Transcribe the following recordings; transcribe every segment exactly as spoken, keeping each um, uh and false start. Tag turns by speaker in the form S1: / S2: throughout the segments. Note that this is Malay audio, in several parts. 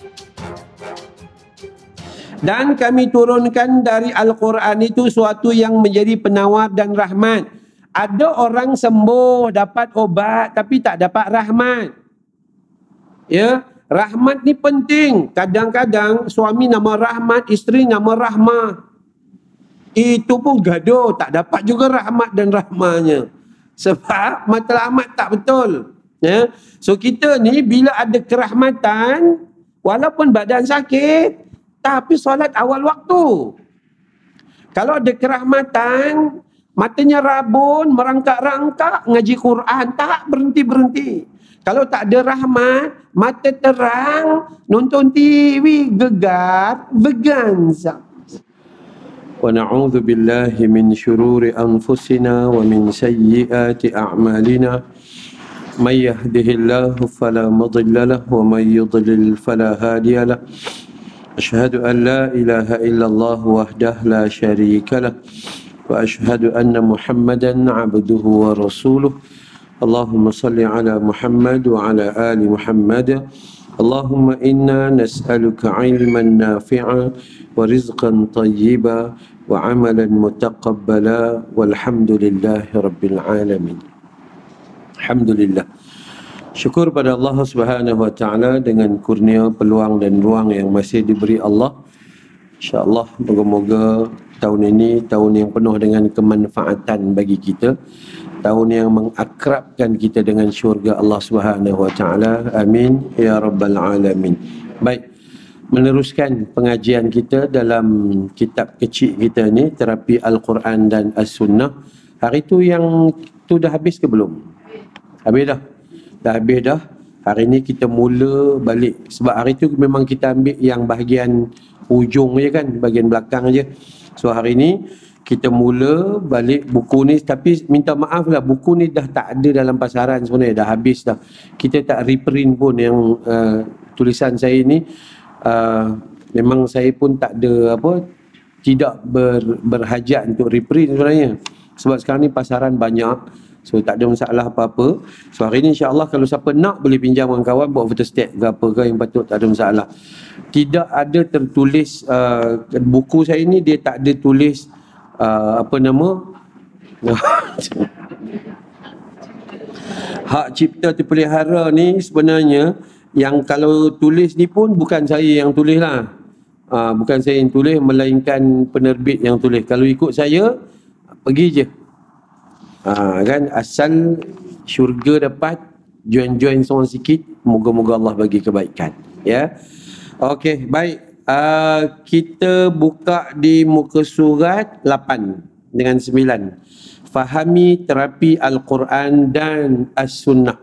S1: Dan kami turunkan dari Al-Quran itu suatu yang menjadi penawar dan rahmat. Ada orang sembuh, dapat obat, tapi tak dapat rahmat. Ya, rahmat ni penting. Kadang-kadang suami nama Rahmat, isteri nama Rahmah. Itu pun gaduh, tak dapat juga rahmat dan rahmahnya. Sebab matlamat tak betul. Ya, so kita ni bila ada kerahmatan, walaupun badan sakit, tapi solat awal waktu. Kalau ada kerahmatan, matanya rabun, merangkak-rangkak, ngaji Quran, tak berhenti-berhenti. Kalau tak ada rahmat, mata terang, nonton T V, gegar, berganza. Wa na'udzu billahi min syururi anfusina wa min sayyiati a'malina. May yahdihillahu fala mudilla lahu wa may yudlil fala hadiya lahu. أشهد أن لا إله إلا الله وحده لا شريك له وأشهد أن محمدا عبده ورسوله اللهم صل على محمد وعلى آل محمد اللهم إنا نسألك علما نافعا ورزقا طيبا وعملا متقبلا والحمد لله رب العالمين. الحمد لله. Syukur pada Allah Subhanahu Wa Taala dengan kurnia, peluang dan ruang yang masih diberi Allah. InsyaAllah moga-moga tahun ini tahun yang penuh dengan kemanfaatan bagi kita. Tahun yang mengakrabkan kita dengan syurga Allah Subhanahu Wa Taala. Amin ya rabbal alamin. Baik, meneruskan pengajian kita dalam kitab kecil kita ni, Terapi Al-Quran dan As-Sunnah. Hari tu yang tu dah habis ke belum? Habis dah. Dah habis dah. Hari ni kita mula balik. Sebab hari tu memang kita ambil yang bahagian hujung je kan, bahagian belakang je. So hari ni kita mula balik buku ni. Tapi minta maaf lah, buku ni dah tak ada dalam pasaran sebenarnya. Dah habis dah. Kita tak reprint pun yang uh, tulisan saya ni. Uh, memang saya pun tak ada apa, tidak ber, berhajat untuk reprint sebenarnya. Sebab sekarang ni pasaran banyak. So tak ada masalah apa-apa. So hari ni insyaAllah kalau siapa nak boleh pinjam kawan-kawan buat photostat ke apa ke yang patut, tak ada masalah. Tidak ada tertulis uh, buku saya ni dia tak ada tulis uh, apa nama hak cipta terpelihara ni sebenarnya yang kalau tulis ni pun bukan saya yang tulis lah. Uh, bukan saya yang tulis, melainkan penerbit yang tulis. Kalau ikut saya, pergi je. Ha, kan asal syurga dapat, join-join seorang sikit, moga-moga Allah bagi kebaikan, ya. Okey, baik. Uh, kita buka di muka surat lapan dengan sembilan. Fahami terapi Al-Quran dan As-Sunnah.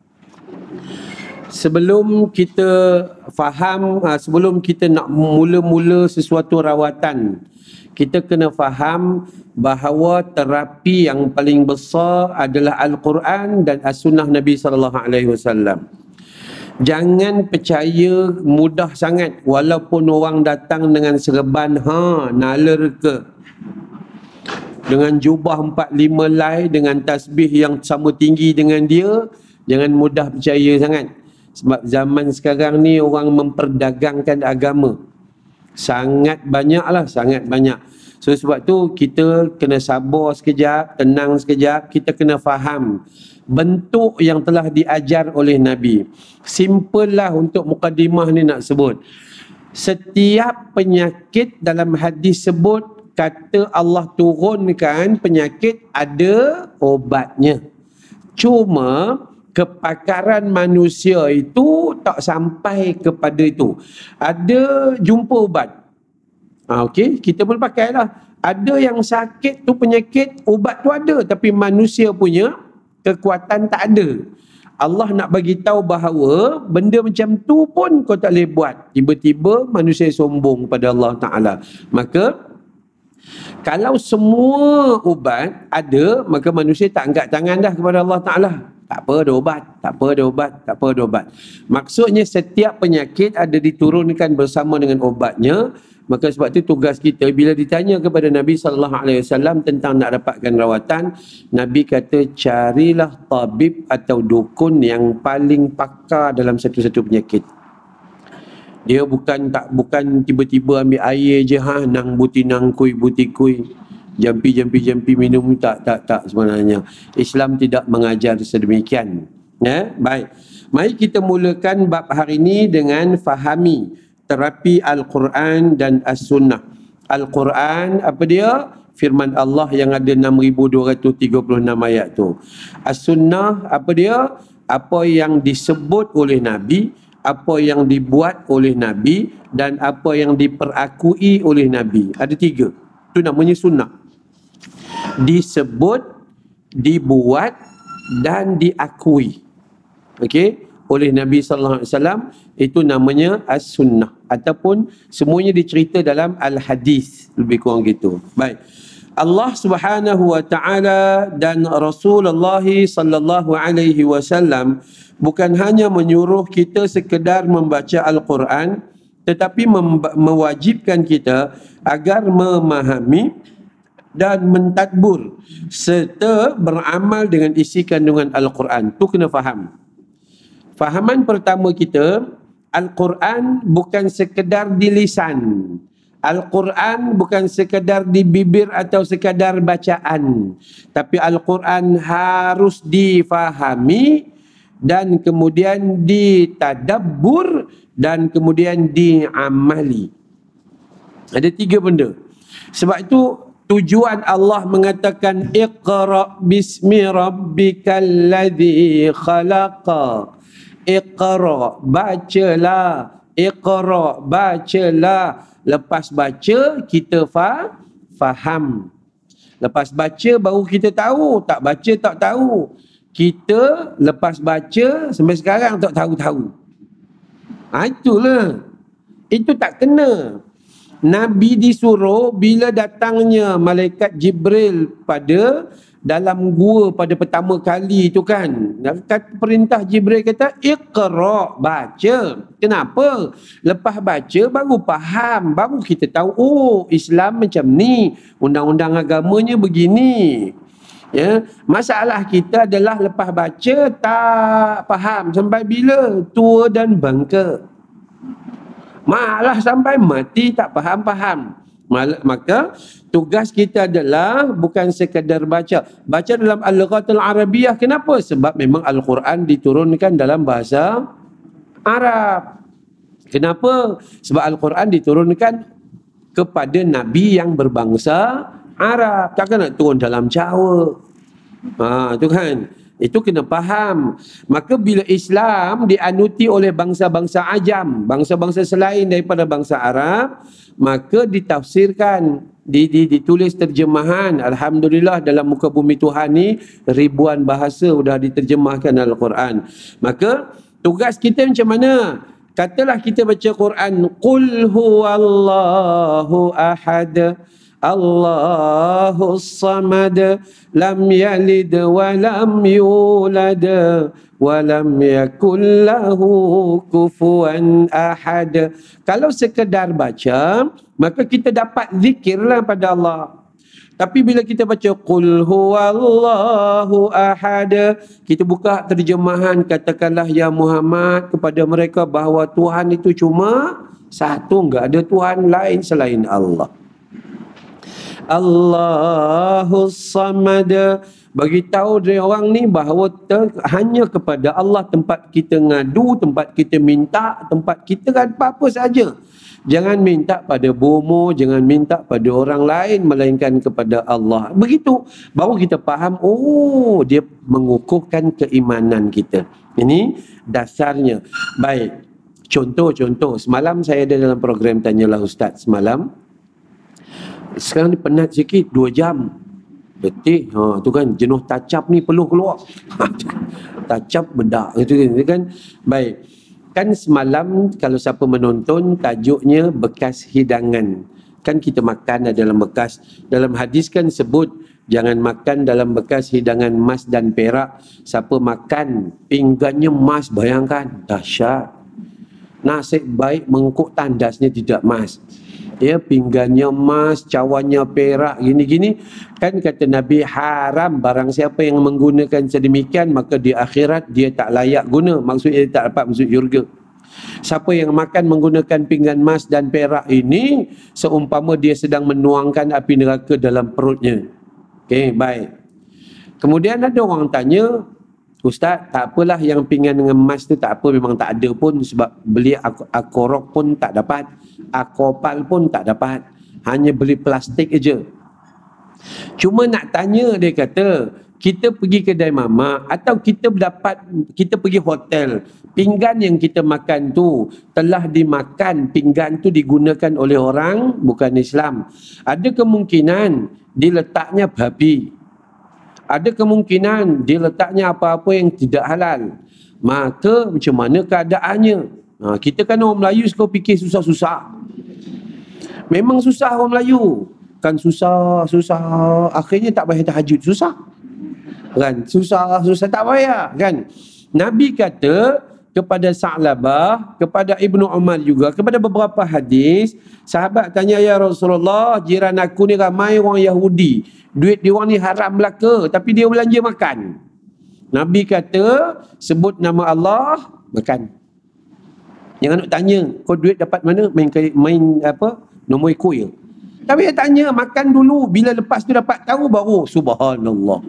S1: Sebelum kita faham, uh, sebelum kita nak mula-mula sesuatu rawatan, kita kena faham bahawa terapi yang paling besar adalah Al-Quran dan As-Sunnah Nabi sallallahu alaihi wasallam. Jangan percaya mudah sangat walaupun orang datang dengan serban ha nalar ke, dengan jubah empat lima lai, dengan tasbih yang sama tinggi dengan dia, jangan mudah percaya sangat. Sebab zaman sekarang ni orang memperdagangkan agama. Sangat banyaklah, sangat banyak. So sebab tu kita kena sabar sekejap, tenang sekejap, kita kena faham bentuk yang telah diajar oleh Nabi. Simple lah untuk mukadimah ni nak sebut. Setiap penyakit dalam hadis sebut, kata Allah turunkan penyakit ada obatnya. Cuma kepakaran manusia itu tak sampai kepada itu. Ada jumpa ubat. Ha, okey, kita boleh pakai lah. Ada yang sakit tu penyakit, ubat tu ada, tapi manusia punya kekuatan tak ada. Allah nak bagi tahu bahawa benda macam tu pun kau tak boleh buat. Tiba-tiba manusia sombong pada Allah Ta'ala. Maka kalau semua ubat ada, maka manusia tak angkat tangan dah kepada Allah Ta'ala. Tak apa ada ubat, tak apa ada ubat, tak apa ada ubat. Maksudnya setiap penyakit ada diturunkan bersama dengan obatnya. Maka sebab itu tugas kita bila ditanya kepada Nabi sallallahu alaihi wasallam tentang nak dapatkan rawatan, Nabi kata carilah tabib atau dukun yang paling pakar dalam satu-satu penyakit. Dia bukan tak bukan tiba-tiba ambil air je ha nang buti nang kui buti kui. Jampi jampi jampi minum tak tak tak sebenarnya. Islam tidak mengajar sedemikian. Ya, baik. Mari kita mulakan bab hari ini dengan fahami terapi Al-Quran dan As-Sunnah. Al-Quran apa dia? Firman Allah yang ada enam ribu dua ratus tiga puluh enam ayat tu. As-Sunnah apa dia? Apa yang disebut oleh Nabi, apa yang dibuat oleh Nabi dan apa yang diperakui oleh Nabi. Ada tiga. Itu namanya sunnah. Disebut, dibuat dan diakui. Okey, oleh Nabi sallallahu alaihi wasallam, itu namanya as-sunnah ataupun semuanya dicerita dalam al-hadis, lebih kurang gitu. Baik. Allah Subhanahu wa taala dan Rasulullah sallallahu alaihi wasallam bukan hanya menyuruh kita sekedar membaca Al-Quran, tetapi mewajibkan kita agar memahami dan mentadbur serta beramal dengan isi kandungan Al-Quran. Tu kena faham. Fahaman pertama kita, Al-Quran bukan sekedar di lisan. Al-Quran bukan sekadar di bibir atau sekadar bacaan. Tapi Al-Quran harus difahami dan kemudian ditadabbur dan kemudian diamali. Ada tiga benda. Sebab itu tujuan Allah mengatakan Iqra bismi rabbikal ladzi khalaqa. Iqra, bacalah. Iqra, bacalah. Lepas baca, kita fa faham. Lepas baca, baru kita tahu. Tak baca, tak tahu. Kita lepas baca, sampai sekarang tak tahu-tahu. Ha, itulah. Itu tak kena. Nabi disuruh bila datangnya malaikat Jibril pada dalam gua pada pertama kali tu kan, perintah Jibril kata Iqra, baca. Kenapa? Lepas baca baru faham, baru kita tahu oh Islam macam ni, undang-undang agamanya begini. Ya, masalah kita adalah lepas baca tak faham sampai bila tua dan bangka. Malah sampai mati tak faham-faham. Maka tugas kita adalah bukan sekadar baca. Baca dalam Al-Lughatul Arabiyah. Kenapa? Sebab memang Al-Quran diturunkan dalam bahasa Arab. Kenapa? Sebab Al-Quran diturunkan kepada Nabi yang berbangsa Arab. Takkan nak turun dalam Jawa. Ha, tu kan. Itu kena faham. Maka bila Islam dianuti oleh bangsa-bangsa ajam, bangsa-bangsa selain daripada bangsa Arab, maka ditafsirkan, ditulis terjemahan. Alhamdulillah dalam muka bumi Tuhan ni ribuan bahasa sudah diterjemahkan Al-Quran. Maka tugas kita macam mana? Katalah kita baca Quran, Qul huwallahu ahad, Allahus samad, lam yalid wa lam yulad wa lam yakul lahu kufuwan ahad. Kalau sekedar baca, maka kita dapat zikirlah pada Allah. Tapi bila kita baca Qul huwallahu ahad, kita buka terjemahan, katakanlah ya Muhammad kepada mereka bahawa Tuhan itu cuma satu, enggak ada Tuhan lain selain Allah. Allahus samad, bagi tahu dia orang ni bahawa ter, hanya kepada Allah tempat kita ngadu, tempat kita minta, tempat kita kan apa-apa saja. Jangan minta pada bomo, jangan minta pada orang lain melainkan kepada Allah. Begitu baru kita faham, oh dia mengukuhkan keimanan kita. Ini dasarnya. Baik. Contoh-contoh, semalam saya ada dalam program Tanyalah Ustaz semalam. Sekarang ni penat sikit, dua jam. Letih, ha, tu kan jenuh tacap ni peluh keluar. Tacap bedak gitu kan. Baik. Kan semalam kalau siapa menonton tajuknya bekas hidangan. Kan kita makan dalam bekas. Dalam hadis kan sebut jangan makan dalam bekas hidangan emas dan perak. Siapa makan pinggannya emas, bayangkan dahsyat. Nasib baik mengkuk tandasnya tidak emas. Ya, pinggannya emas, cawannya perak, gini-gini. Kan kata Nabi, haram barang siapa yang menggunakan sedemikian, maka di akhirat dia tak layak guna. Maksudnya dia tak dapat masuk syurga. Siapa yang makan menggunakan pinggan emas dan perak ini, seumpama dia sedang menuangkan api neraka dalam perutnya. Okey, baik. Kemudian ada orang tanya, Ustaz, tak apalah yang pinggan dengan emas tu tak apa, memang tak ada pun, sebab beli ak- akorok pun tak dapat, akopal pun tak dapat, hanya beli plastik aja. Cuma nak tanya, dia kata, kita pergi kedai mamak atau kita dapat, kita pergi hotel, pinggan yang kita makan tu telah dimakan, pinggan tu digunakan oleh orang bukan Islam. Ada kemungkinan diletaknya babi, ada kemungkinan dia letaknya apa-apa yang tidak halal. Maka macam mana keadaannya? Ha, kita kan orang Melayu suka fikir susah-susah. Memang susah orang Melayu. Kan susah, susah. Akhirnya tak payah tahajud, susah. Kan? Susah, susah tak payah. Kan? Nabi kata kepada Sa'labah, kepada Ibnu Umar juga, kepada beberapa hadis, sahabat tanya, ya Rasulullah, jiran aku ni ramai orang Yahudi, duit dia orang ni haram belaka, tapi dia belanja makan. Nabi kata, sebut nama Allah, makan. Jangan nak tanya, kau duit dapat mana? Main main apa? Nombor kuih. Tapi dia tanya, makan dulu, bila lepas tu dapat tahu baru subhanallah.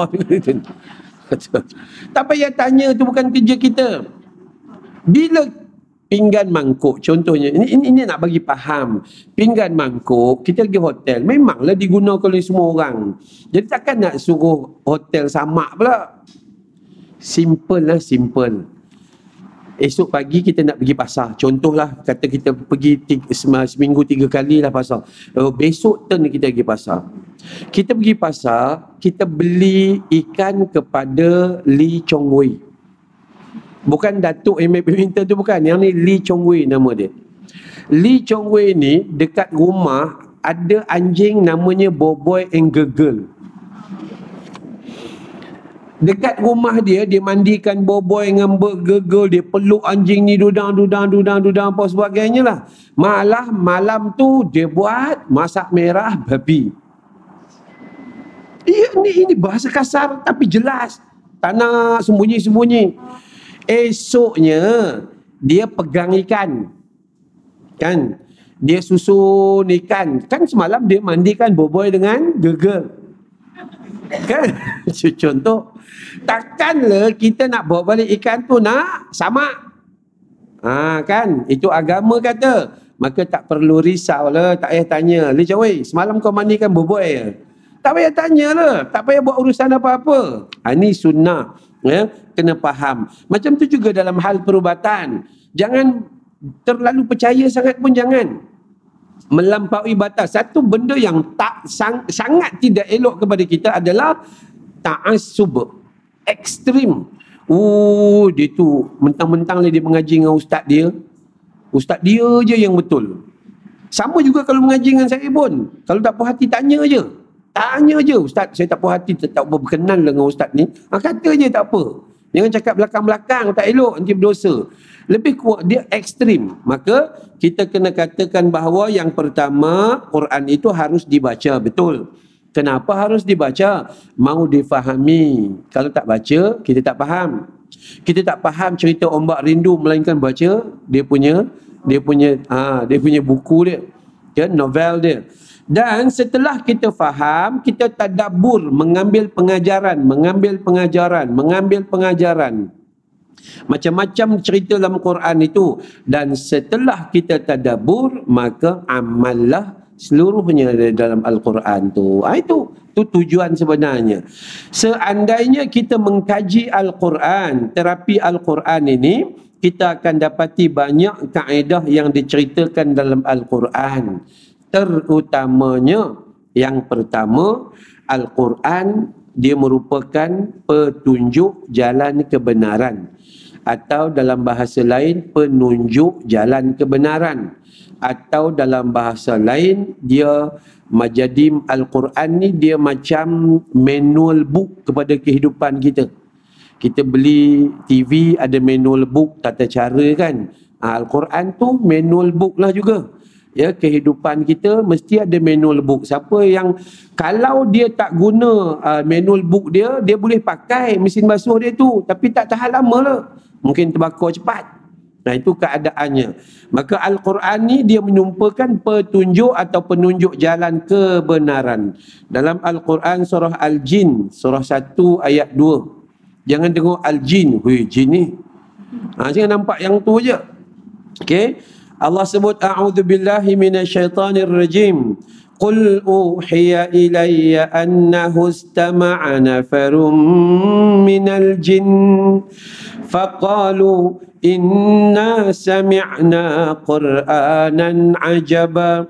S1: Tak payah tanya, tu bukan kerja kita. Bila pinggan mangkuk, contohnya, ini, ini, ini nak bagi faham. Pinggan mangkuk, kita pergi hotel, memanglah digunakan oleh semua orang. Jadi takkan nak suruh hotel samak pula. Simple lah, simple. Esok pagi kita nak pergi pasar. Contohlah, kata kita pergi tiga, seminggu tiga kali lah pasar. Oh, besok turn kita pergi pasar. Kita pergi pasar, kita beli ikan kepada Lee Chong Wei. Bukan Datuk M A Badminton tu bukan. Yang ni Lee Chong Wei nama dia. Lee Chong Wei ni dekat rumah ada anjing namanya Boboy and Gegel. Dekat rumah dia, dia mandikan Boboy dengan Gegel, dia peluk anjing ni dudang, dudang, dudang, dudang apa sebagainya lah. Malah malam tu dia buat masak merah babi. Iya, ini, ini bahasa kasar tapi jelas. Tak nak sembunyi-sembunyi. Esoknya dia pegang ikan, kan? Dia susun ikan. Kan semalam dia mandikan Boboy dengan Gegel, kan? Contoh, takkanlah kita nak bawa balik ikan tu nak sama. Ha, kan? Itu agama kata. Maka tak perlu risau lah, tak payah tanya, Lee Chong Wei, semalam kau mandikan Boboy? Tak payah tanya lah, tak payah buat urusan apa-apa. Ha, ini sunnah. Ya, kena faham. Macam tu juga dalam hal perubatan. Jangan terlalu percaya sangat pun jangan. Melampaui batas. Satu benda yang tak sang, sangat tidak elok kepada kita adalah ta'assub. Ekstrim. Oh, dia tu mentang-mentang dia mengaji dengan ustaz dia. Ustaz dia je yang betul. Sama juga kalau mengaji dengan saya pun. Kalau tak puas hati tanya je. Tanya je, Ustaz, saya tak puas hati, tak berkenan dengan Ustaz ni. Ha, kata je tak apa. Jangan cakap belakang-belakang, tak elok, nanti berdosa. Lebih kuat, dia ekstrim. Maka kita kena katakan bahawa yang pertama, Quran itu harus dibaca, betul. Kenapa harus dibaca? Mau difahami. Kalau tak baca, kita tak faham. Kita tak faham cerita Ombak Rindu, melainkan baca dia punya, dia punya, ha, dia punya buku dia, kan, novel dia. Dan setelah kita faham, kita tadabbur, mengambil pengajaran, mengambil pengajaran, mengambil pengajaran. Macam-macam cerita dalam Quran itu. Dan setelah kita tadabbur, maka amallah seluruhnya dalam Al-Quran tu. Ha, itu, itu tujuan sebenarnya. Seandainya kita mengkaji Al-Quran, terapi Al-Quran ini, kita akan dapati banyak kaedah yang diceritakan dalam Al-Quran. Terutamanya yang pertama, Al-Quran dia merupakan petunjuk jalan kebenaran, atau dalam bahasa lain penunjuk jalan kebenaran, atau dalam bahasa lain dia menjadi Al-Quran ni dia macam manual book kepada kehidupan kita. Kita beli T V ada manual book tata cara kan. Al-Quran tu manual book lah juga. Ya, kehidupan kita mesti ada manual book. Siapa yang kalau dia tak guna uh, manual book dia, dia boleh pakai mesin basuh dia tu, tapi tak tahan lama lah. Mungkin terbakar cepat. Nah, itu keadaannya. Maka Al-Quran ni dia menyumpahkan petunjuk atau penunjuk jalan kebenaran. Dalam Al-Quran surah Al-Jin, surah satu ayat dua. Jangan tengok Al-Jin, hui jin ni. Ha, jangan nampak yang tu je. Okey. Allah sebut a'udzubillahi minasyaitanir rajim. Qul uhiya ilayya annahu istama'a nafarum minal jin faqalu inna sami'na qur'anan ajaba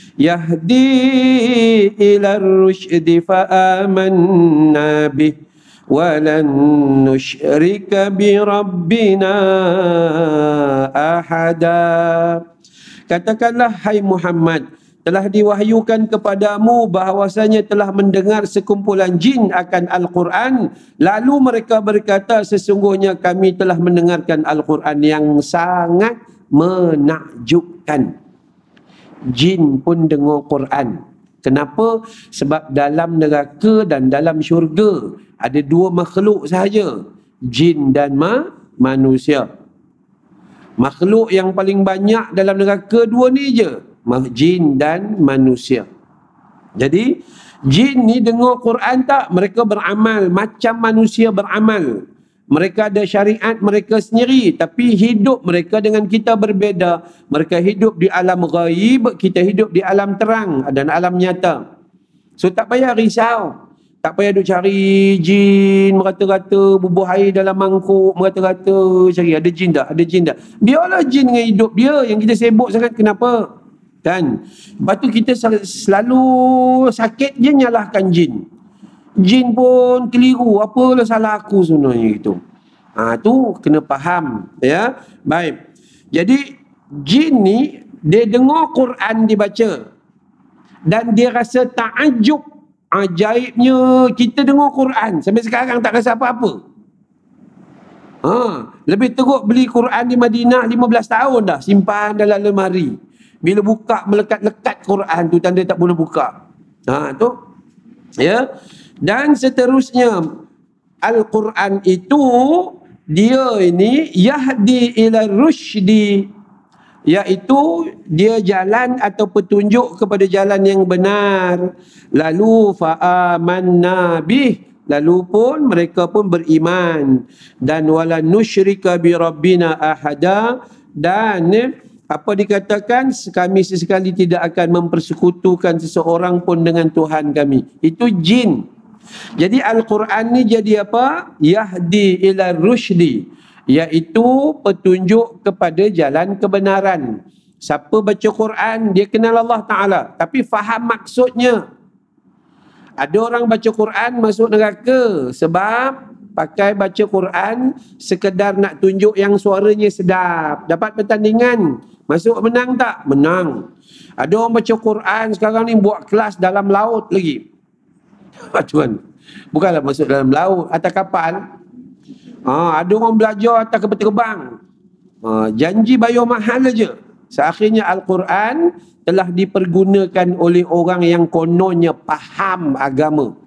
S1: yahdi ila ar-rusydi fa amanna bih walan nusyrika bi rabbina ahada. Katakanlah, hai Muhammad, telah diwahyukan kepadamu bahawasanya telah mendengar sekumpulan jin akan Al-Quran, lalu mereka berkata, sesungguhnya kami telah mendengarkan Al-Quran yang sangat menakjubkan. Jin pun dengar Quran. Kenapa? Sebab dalam neraka dan dalam syurga ada dua makhluk sahaja, jin dan ma manusia. Makhluk yang paling banyak dalam neraka dua ni je, jin dan manusia. Jadi jin ni dengar Quran tak? Mereka beramal macam manusia beramal. Mereka ada syariat mereka sendiri, tapi hidup mereka dengan kita berbeza. Mereka hidup di alam ghaib, kita hidup di alam terang dan alam nyata. So tak payah risau. Tak payah duk cari jin, merata-rata bubuh air dalam mangkuk, merata-rata cari ada jin tak, ada jin tak. Biarlah jin dengan hidup dia, yang kita sibuk sangat kenapa? Kan? Lepas tu kita selalu sakit je nyalahkan jin. Jin pun keliru, apalah salah aku sebenarnya itu. Ha, tu kena faham, ya. Baik. Jadi jin ni dia dengar Quran dibaca dan dia rasa takjub. Ajaibnya kita dengar Quran sampai sekarang tak rasa apa-apa. Ha, lebih teruk beli Quran di Madinah lima belas tahun dah, simpan dalam lemari. Bila buka melekat-lekat Quran tu tanda tak boleh buka. Ha, tu. Ya. Dan seterusnya Al-Quran itu dia ini yahdi ila rusydi, iaitu dia jalan atau petunjuk kepada jalan yang benar. Lalu fa'amanna bih, lalu pun mereka pun beriman. Dan wala nusyrika bi rabbina ahada, dan apa dikatakan, kami sesekali tidak akan mempersekutukan seseorang pun dengan Tuhan kami. Itu jin. Jadi Al-Quran ni jadi apa? Yahdi ila rusydi, iaitu petunjuk kepada jalan kebenaran. Siapa baca Quran, dia kenal Allah Ta'ala, tapi faham maksudnya. Ada orang baca Quran masuk neraka sebab pakai baca Quran sekedar nak tunjuk yang suaranya sedap. Dapat pertandingan, masuk menang tak? Menang. Ada orang baca Quran sekarang ni buat kelas dalam laut lagi. Tuan, bukanlah masuk dalam laut, atas kapal. Ha, ada orang belajar atas kapal terbang. Ha, janji bayar mahal aja. Seakhirnya Al-Quran telah dipergunakan oleh orang yang kononnya faham agama.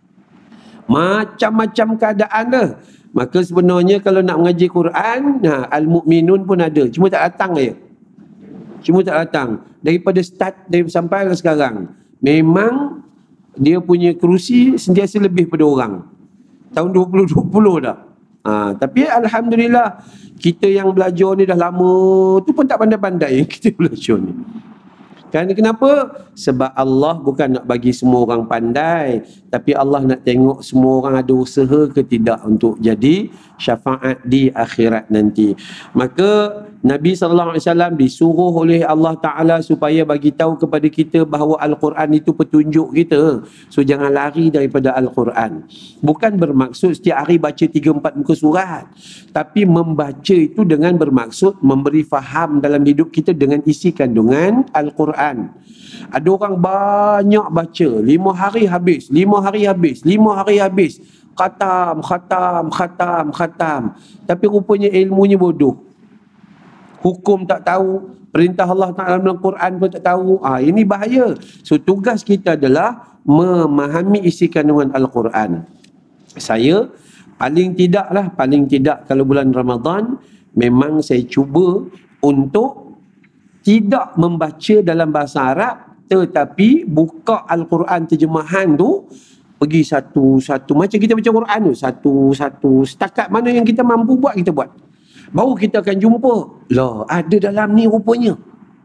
S1: Macam-macam keadaan dah. Maka sebenarnya kalau nak mengaji Quran, nah, Al-Mu'minun pun ada, cuma tak datang je. Cuma tak datang. Daripada start dari sampai sekarang, memang dia punya kerusi sentiasa lebih pada orang. Tahun dua ribu dua puluh dah. Ha, tapi Alhamdulillah, kita yang belajar ni dah lama tu pun tak pandai-pandai kita belajar ni. Kan kenapa? Sebab Allah bukan nak bagi semua orang pandai, tapi Allah nak tengok semua orang ada usaha ke tidak untuk jadi syafaat di akhirat nanti. Maka Nabi sallallahu alaihi wasallam disuruh oleh Allah Ta'ala supaya bagi tahu kepada kita bahawa Al-Quran itu petunjuk kita. So jangan lari daripada Al-Quran. Bukan bermaksud setiap hari baca tiga empat muka surat, tapi membaca itu dengan bermaksud memberi faham dalam hidup kita dengan isi kandungan Al-Quran. Ada orang banyak baca, lima hari habis, lima hari habis, lima hari habis, khatam, khatam, khatam, khatam, tapi rupanya ilmunya bodoh. Hukum tak tahu, perintah Allah Ta'ala dalam Quran pun tak tahu. Ah, ini bahaya. So tugas kita adalah memahami isi kandungan Al-Quran. Saya paling tidaklah, paling tidak kalau bulan Ramadan, memang saya cuba untuk tidak membaca dalam bahasa Arab, tetapi buka Al-Quran terjemahan tu, pergi satu-satu, macam kita baca Quran tu, satu-satu, setakat mana yang kita mampu buat, kita buat. Baru kita akan jumpa, lah ada dalam ni rupanya.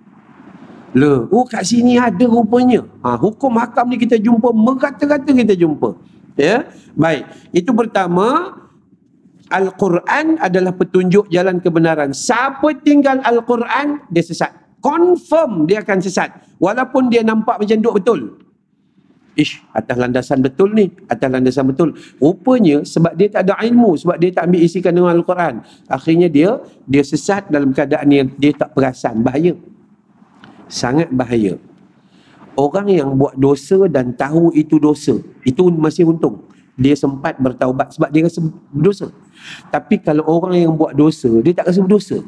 S1: Lah, oh kat sini ada rupanya. Ha, hukum hakam ni kita jumpa, merata-rata kita jumpa. Ya, baik. Itu pertama, Al-Quran adalah petunjuk jalan kebenaran. Siapa tinggal Al-Quran, dia sesat. Confirm dia akan sesat. Walaupun dia nampak macam duk betul. Ish, atas landasan betul ni, atas landasan betul. Rupanya sebab dia tak ada ilmu, sebab dia tak ambil isi kandungan Al-Quran, akhirnya dia dia sesat dalam keadaan yang dia tak perasan. Bahaya. Sangat bahaya. Orang yang buat dosa dan tahu itu dosa, itu masih untung. Dia sempat bertaubat sebab dia rasa berdosa. Tapi kalau orang yang buat dosa, dia tak rasa berdosa.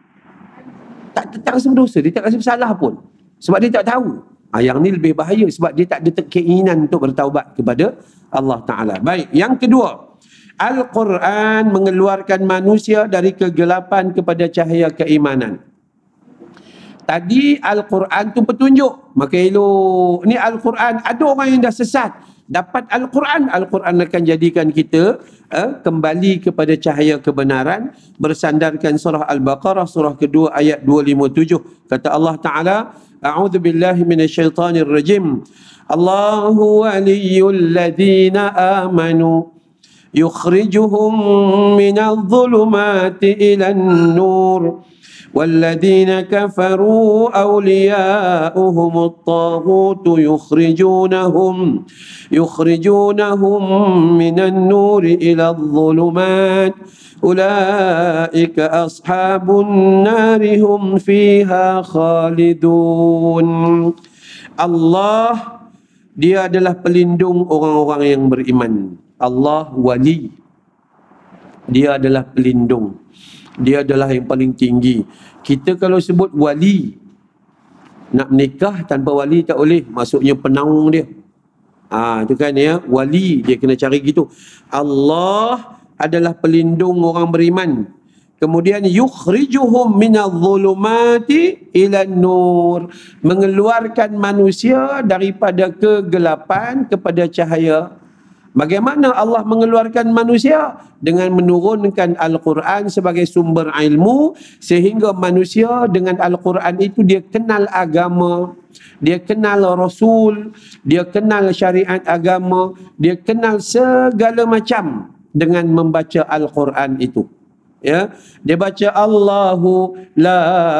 S1: Tak, tak rasa berdosa, dia tak rasa bersalah pun. Sebab dia tak tahu. Ha, yang ni lebih bahaya sebab dia tak ada keinginan untuk bertaubat kepada Allah Ta'ala. Baik, yang kedua, Al-Quran mengeluarkan manusia dari kegelapan kepada cahaya keimanan. Tadi Al-Quran tu petunjuk, maka elok. Ni Al-Quran, ada orang yang dah sesat, dapat Al-Quran, Al-Quran akan jadikan kita eh, kembali kepada cahaya kebenaran. Bersandarkan surah Al-Baqarah, surah kedua ayat dua lima tujuh. Kata Allah Ta'ala, A'udzu billahi minasyaitanir rajim. Allahu waliyyul ladzina amanu yukhrijuhum minadh dhulumati ilan nur. والذين كفروا أولياؤهم الطاغوت يخرجونهم يخرجونهم من النور إلى الظلمات أولئك أصحاب النار هم فيها خالدون. Allah, dia adalah pelindung orang-orang yang beriman. Allah wali, dia adalah pelindung, dia adalah yang paling tinggi. Kita kalau sebut wali, nak menikah tanpa wali tak boleh, maksudnya penaung dia. Ah, ha, itu kan ya, wali dia kena cari gitu. Allah adalah pelindung orang beriman. Kemudian yukhrijuhum minadh-dhulumati ilan nur, mengeluarkan manusia daripada kegelapan kepada cahaya. Bagaimana Allah mengeluarkan manusia? Dengan menurunkan Al-Quran sebagai sumber ilmu, sehingga manusia dengan Al-Quran itu dia kenal agama, dia kenal Rasul, dia kenal syariat agama, dia kenal segala macam dengan membaca Al-Quran itu. Ya, dia baca Allahu la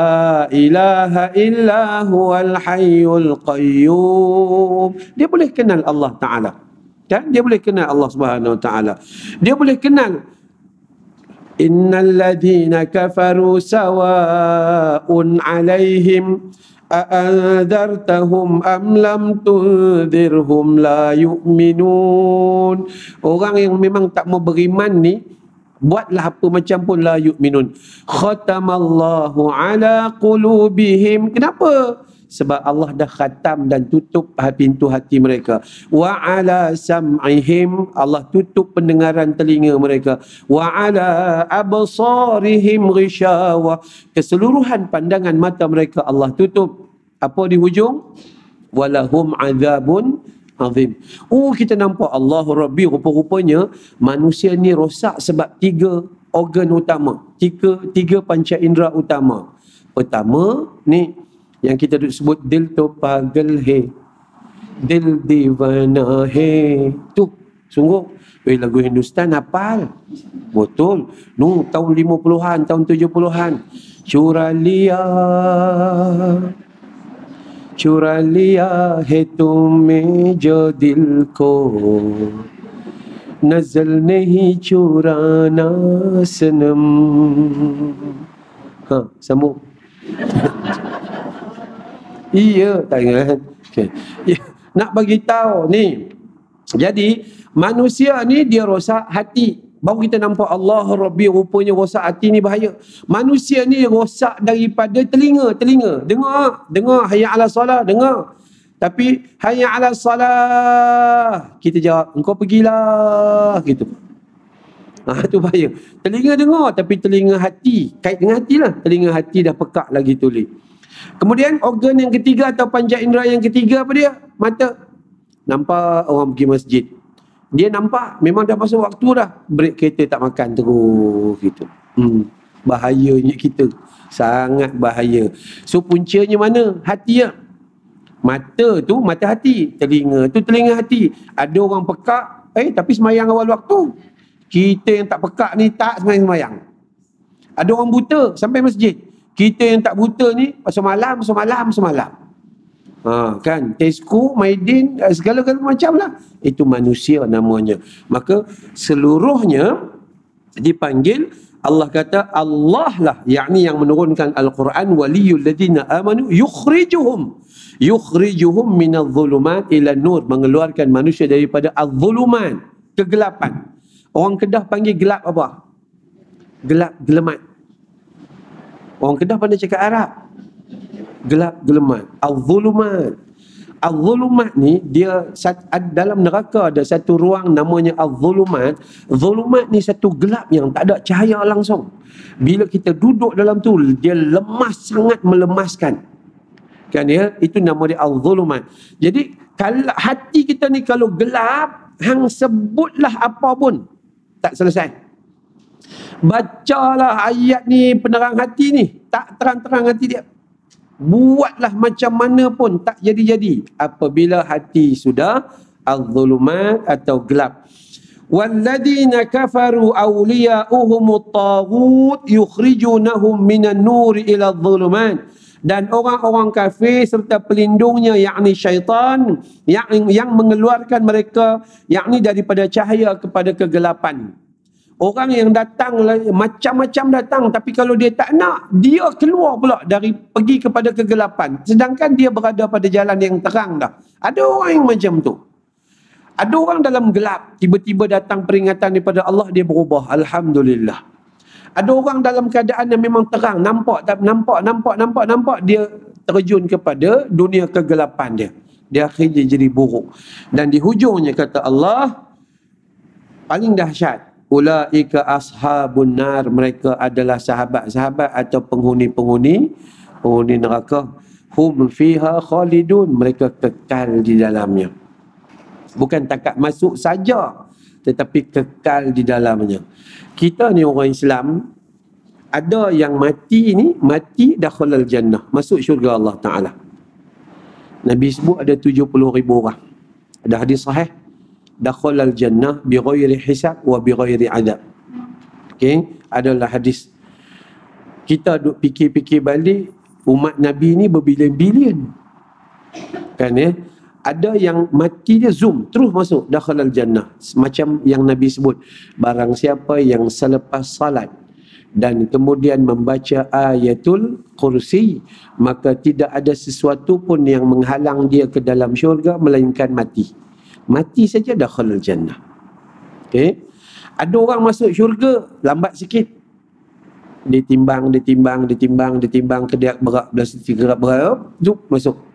S1: ilaha illa huwal hayyul qayyum. Dia boleh kenal Allah Ta'ala. Kan? Dia boleh kenal Allah Subhanahu Wa Ta'ala. Dia boleh kenal innal ladzina kafaru sawa'un 'alaihim a'anzartahum am lam tunzirhum la yu'minun. Orang yang memang tak mau beriman ni, buatlah apa macam pun la yu'minun. Khatamallahu 'ala qulubihim. Kenapa? Sebab Allah dah khatam dan tutup pintu hati mereka. Wa ala sam'ihim, Allah tutup pendengaran telinga mereka. Wa ala absarihim ghishawa, keseluruhan pandangan mata mereka Allah tutup. Apa di hujung? Walahum azabun azim. Oh, kita nampak Allahu Rabbi, rupa-rupanya manusia ni rosak sebab tiga organ utama, tiga tiga panca indera utama. Pertama ni yang kita sebut dil to pagal hai, dil divana hai. Tu sungguh eh, lagu Hindustan hafal betul. Nu tahun lima puluhan, tahun tujuh puluhan. Chura liya chura liya hai tumhe jo dil ko, nazar nahi churana sanam. Ha, sambung. Iya, tak ingat. Okay. Ya, nak bagi tahu ni. Jadi manusia ni dia rosak hati. Baru kita nampak Allah Rabbi, rupanya rosak hati ni bahaya. Manusia ni rosak daripada telinga, telinga. Dengar, dengar hayya ala salah, dengar. Tapi hayya ala salah, kita jawab engkau pergilah gitu. Ha, tu bahaya. Telinga dengar tapi telinga hati, kait dengan hati lah. Telinga hati dah pekak lagi tuli. Kemudian organ yang ketiga atau panca indera yang ketiga apa dia? Mata. Nampak orang pergi masjid. Dia nampak memang dah masuk waktu dah. Break kereta tak makan terus gitu. Hmm. Bahayanya kita. Sangat bahaya. So puncanya mana? Hati ya. Mata tu mata hati. Telinga tu telinga hati. Ada orang pekak, eh tapi semayang awal waktu. Kita yang tak pekak ni tak semayang-semayang. Ada orang buta sampai masjid. Kita yang tak buta ni pasal malam, pasal malam, pasal malam. Ha, kan? Tesco, Maidin, segala-gala macam lah. Itu manusia namanya. Maka seluruhnya dipanggil, Allah kata Allah lah, yakni yang menurunkan Al-Quran, waliyul ladina amanu yukhrijuhum yukhrijuhum minadh dhulumat ila nur, mengeluarkan manusia daripada adh-dhulumat, kegelapan. Orang Kedah panggil gelap apa? Gelap gelemat. Orang Kedah pandai cakap Arab. Gelap gelemat. Adh-dhulumat. Adh-dhulumat ni dia dalam neraka ada satu ruang namanya adh-dhulumat. Dhulumat ni satu gelap yang tak ada cahaya langsung. Bila kita duduk dalam tu dia lemas, sangat melemaskan. Kan ya? Itu nama dia adh-dhulumat. Jadi kalau hati kita ni kalau gelap, hang sebutlah apa pun tak selesai. Bacalah ayat ni penerang hati ni, tak terang-terang hati dia. Buatlah macam mana pun tak jadi-jadi apabila hati sudah adh-dhulumat atau gelap. Walladzina kafaru awliya'uhumut taghut yukhrijunahum minan nuri ila adh-dhulumat. Dan orang-orang kafir serta pelindungnya yakni syaitan yang yang mengeluarkan mereka yakni daripada cahaya kepada kegelapan. Orang yang datang macam-macam datang, tapi kalau dia tak nak, dia keluar pula dari pergi kepada kegelapan. Sedangkan dia berada pada jalan yang terang dah. Ada orang yang macam tu. Ada orang dalam gelap, tiba-tiba datang peringatan daripada Allah, dia berubah. Alhamdulillah. Ada orang dalam keadaan yang memang terang, nampak, tak nampak, nampak, nampak, nampak, dia terjun kepada dunia kegelapan dia. Dia akhirnya jadi buruk. Dan di hujungnya kata Allah, paling dahsyat, ulaika ashabun nar, mereka adalah sahabat-sahabat atau penghuni-penghuni penghuni neraka. Hum fiha khalidun, mereka kekal di dalamnya. Bukan takat masuk saja, tetapi kekal di dalamnya. Kita ni orang Islam, ada yang mati ni, mati dakhalal jannah, masuk syurga Allah Ta'ala. Nabi sebut ada tujuh puluh ribu orang. Ada hadis sahih, dakhalal jannah bi ghairi hisab wa bi ghairi adab. Okey, adalah hadis. Kita duk fikir-fikir balik, umat Nabi ni berbilion-bilion. Kan ya? Ada yang mati dia zoom terus masuk dakhalal jannah. Macam yang Nabi sebut, barang siapa yang selepas salat dan kemudian membaca ayatul kursi, maka tidak ada sesuatu pun yang menghalang dia ke dalam syurga melainkan mati. Mati saja dakhalal jannah. Okey. Ada orang masuk syurga lambat sikit. Ditimbang, ditimbang, ditimbang, ditimbang ke dia berat belas tiga berat, zup masuk.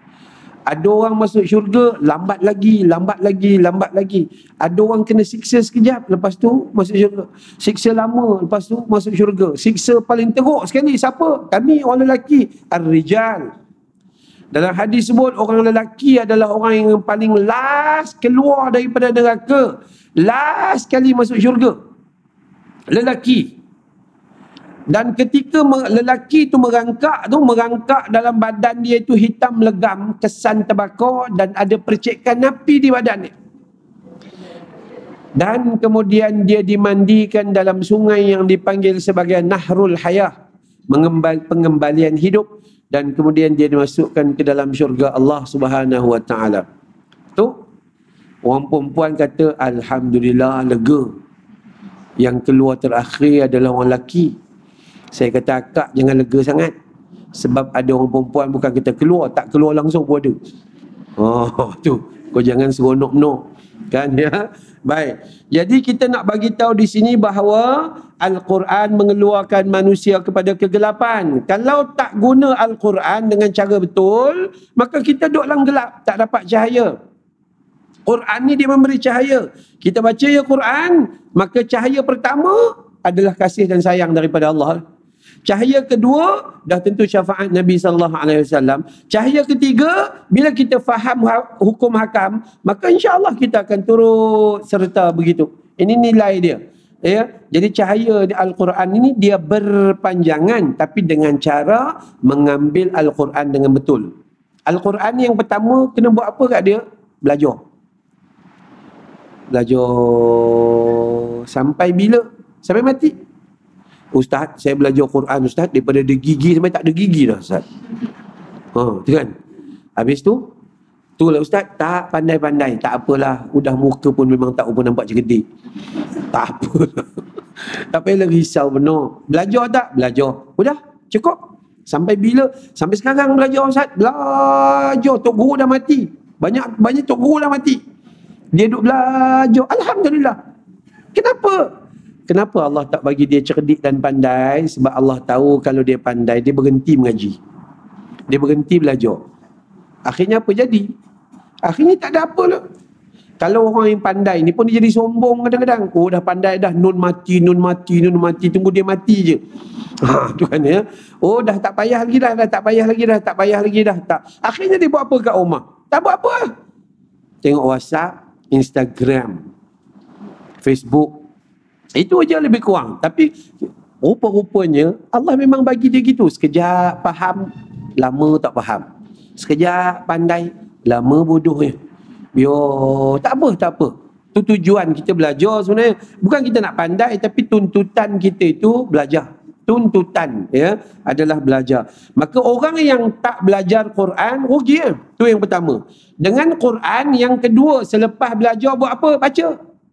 S1: Ada orang masuk syurga lambat lagi, lambat lagi, lambat lagi. Ada orang kena siksa sekejap, lepas tu masuk syurga. Siksa lama, lepas tu masuk syurga. Siksa paling teruk sekali siapa? Kami orang lelaki, ar-rijal. Dalam hadis sebut orang lelaki adalah orang yang paling last keluar daripada neraka, last sekali masuk syurga. Lelaki. Dan ketika lelaki tu merangkak tu, merangkak dalam badan dia itu hitam legam, kesan terbakar dan ada percikan api di badan dia. Dan kemudian dia dimandikan dalam sungai yang dipanggil sebagai Nahrul Hayah, pengembalian hidup, dan kemudian dia dimasukkan ke dalam syurga Allah Subhanahu Wa Taala. Tu orang perempuan kata alhamdulillah, lega. Yang keluar terakhir adalah orang lelaki. Saya kata akak jangan lega sangat, sebab ada orang perempuan bukan kita keluar, tak keluar langsung pun ada. Oh tu, kau jangan seronok-nok kan ya. Baik. Jadi kita nak bagi tahu di sini bahawa Al-Quran mengeluarkan manusia kepada kegelapan. Kalau tak guna Al-Quran dengan cara betul, maka kita duduk dalam gelap, tak dapat cahaya. Quran ni dia memberi cahaya. Kita baca ya Quran, maka cahaya pertama adalah kasih dan sayang daripada Allah. Cahaya kedua dah tentu syafaat Nabi sallallahu alaihi wasallam. Cahaya ketiga, bila kita faham hukum hakam, maka insya-Allah kita akan turut serta begitu. Ini nilai dia. Ya, jadi cahaya di Al-Quran ini dia berpanjangan tapi dengan cara mengambil Al-Quran dengan betul. Al-Quran yang pertama kena buat apa kat dia? Belajar. Belajar sampai bila? Sampai mati. Ustaz, saya belajar Quran Ustaz daripada ada gigi sampai tak ada gigi dah Ustaz. Ha, tu kan. Habis tu, tu lah Ustaz, tak pandai-pandai, tak apalah, udah muka pun memang tak apa nampak cerdik. Tak apa. Tak payahlah risau benar. Belajar tak? Belajar. Udah, cukup. Sampai bila? Sampai sekarang belajar Ustaz. Belajar. Tok Guru dah mati. Banyak banyak Tok Guru dah mati. Dia duduk belajar. Alhamdulillah. Kenapa? Kenapa Allah tak bagi dia cerdik dan pandai? Sebab Allah tahu kalau dia pandai, dia berhenti mengaji. Dia berhenti belajar. Akhirnya apa jadi? Akhirnya tak ada apa lah. Kalau orang yang pandai ni pun dia jadi sombong kadang-kadang. Oh dah pandai dah, nun mati, nun mati, nun mati. Tunggu dia mati je. Ha, tu kan ya. Oh dah tak payah lagi dah, dah tak payah lagi dah, tak payah lagi dah. Tak. Akhirnya dia buat apa kat rumah? Tak buat apa. Tengok WhatsApp, Instagram, Facebook. Itu aja lebih kurang. Tapi rupa-rupanya Allah memang bagi dia gitu. Sekejap faham, lama tak faham. Sekejap pandai, lama bodohnya. Biar tak apa, tak apa. Itu tujuan kita belajar sebenarnya. Bukan kita nak pandai, tapi tuntutan kita itu belajar. Tuntutan ya adalah belajar. Maka orang yang tak belajar Quran rugi ya. Itu yang pertama. Dengan Quran yang kedua, selepas belajar buat apa? Baca.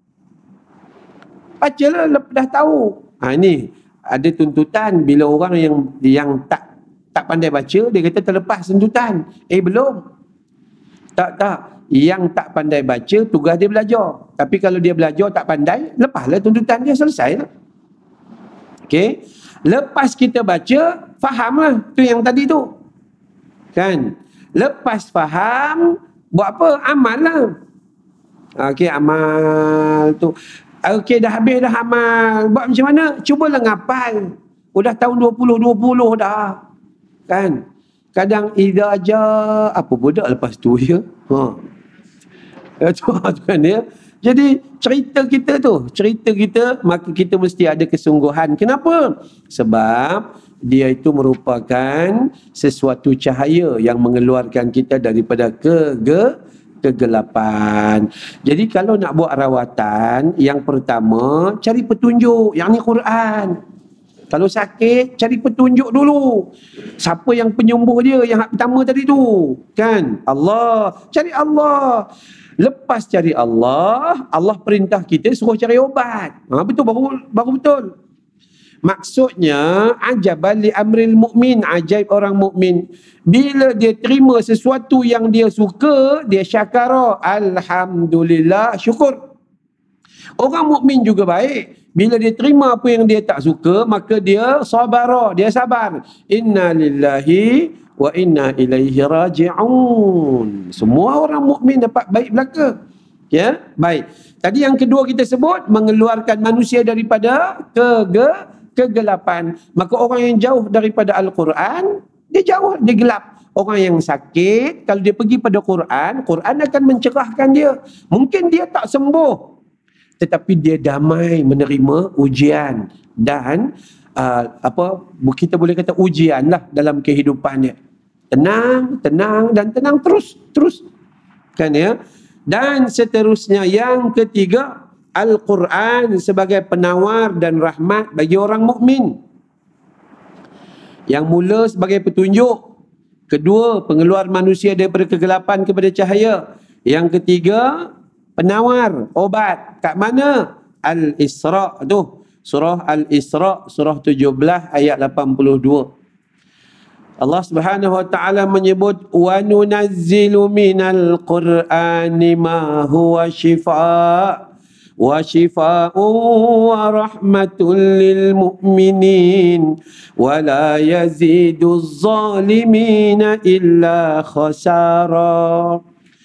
S1: Bacalah, dah tahu. Ha, ni ada tuntutan bila orang yang yang tak tak pandai baca, dia kata terlepas tuntutan. Eh belum. Tak tak. Yang tak pandai baca, tugas dia belajar. Tapi kalau dia belajar tak pandai, lepaslah tuntutan dia, selesai lah. Okey. Lepas kita baca, fahamlah. Tu yang tadi tu. Kan? Lepas faham, buat apa? Amal lah. Okey, amal tu. Okey, dah habis dah amal. Buat macam mana? Cubalah ngapal. Udah tahun dua puluh dua puluh dah. Kan? Kadang idza aja apa budak lepas tu ya. Ha. Itu kan ya. Jadi cerita kita tu, cerita kita maka kita mesti ada kesungguhan. Kenapa? Sebab dia itu merupakan sesuatu cahaya yang mengeluarkan kita daripada kege kegelapan. Jadi kalau nak buat rawatan, yang pertama cari petunjuk, yang ni Quran. Kalau sakit, cari petunjuk dulu. Siapa yang penyembuh dia, yang pertama tadi tu? Kan? Allah. Cari Allah. Lepas cari Allah, Allah perintah kita suruh cari obat. Ha, betul, baru baru betul. Maksudnya, ajaban li amril mu'min, ajaib orang mukmin. Bila dia terima sesuatu yang dia suka, dia syakara. Alhamdulillah, syukur. Orang mukmin juga baik. Bila dia terima apa yang dia tak suka, maka dia sabara, dia sabar. Inna lillahi wa inna ilaihi raji'un. Semua orang mukmin dapat baik belaka. Ya, baik. Tadi yang kedua kita sebut, mengeluarkan manusia daripada kege, kegelapan. Maka orang yang jauh daripada Al-Quran, dia jauh, dia gelap. Orang yang sakit, kalau dia pergi pada Quran, Quran akan mencerahkan dia. Mungkin dia tak sembuh, tetapi dia damai menerima ujian dan uh, apa kita boleh kata ujian lah dalam kehidupannya. Tenang, tenang dan tenang terus, terus. Kan ya? Dan seterusnya yang ketiga, Al-Quran sebagai penawar dan rahmat bagi orang mukmin. Yang mula sebagai petunjuk, kedua pengeluar manusia daripada kegelapan kepada cahaya. Yang ketiga, penawar, obat. Kat mana? Al-Isra' tu. Surah Al-Isra' surah tujuh belas ayat lapan puluh dua. Allah Subhanahu wa taala menyebut wa nunazzilu minal Qur'ani ma huwa shifaa wa shifaa'un wa rahmatul lil mu'minin wa la yaziduz zalimina illa khasara.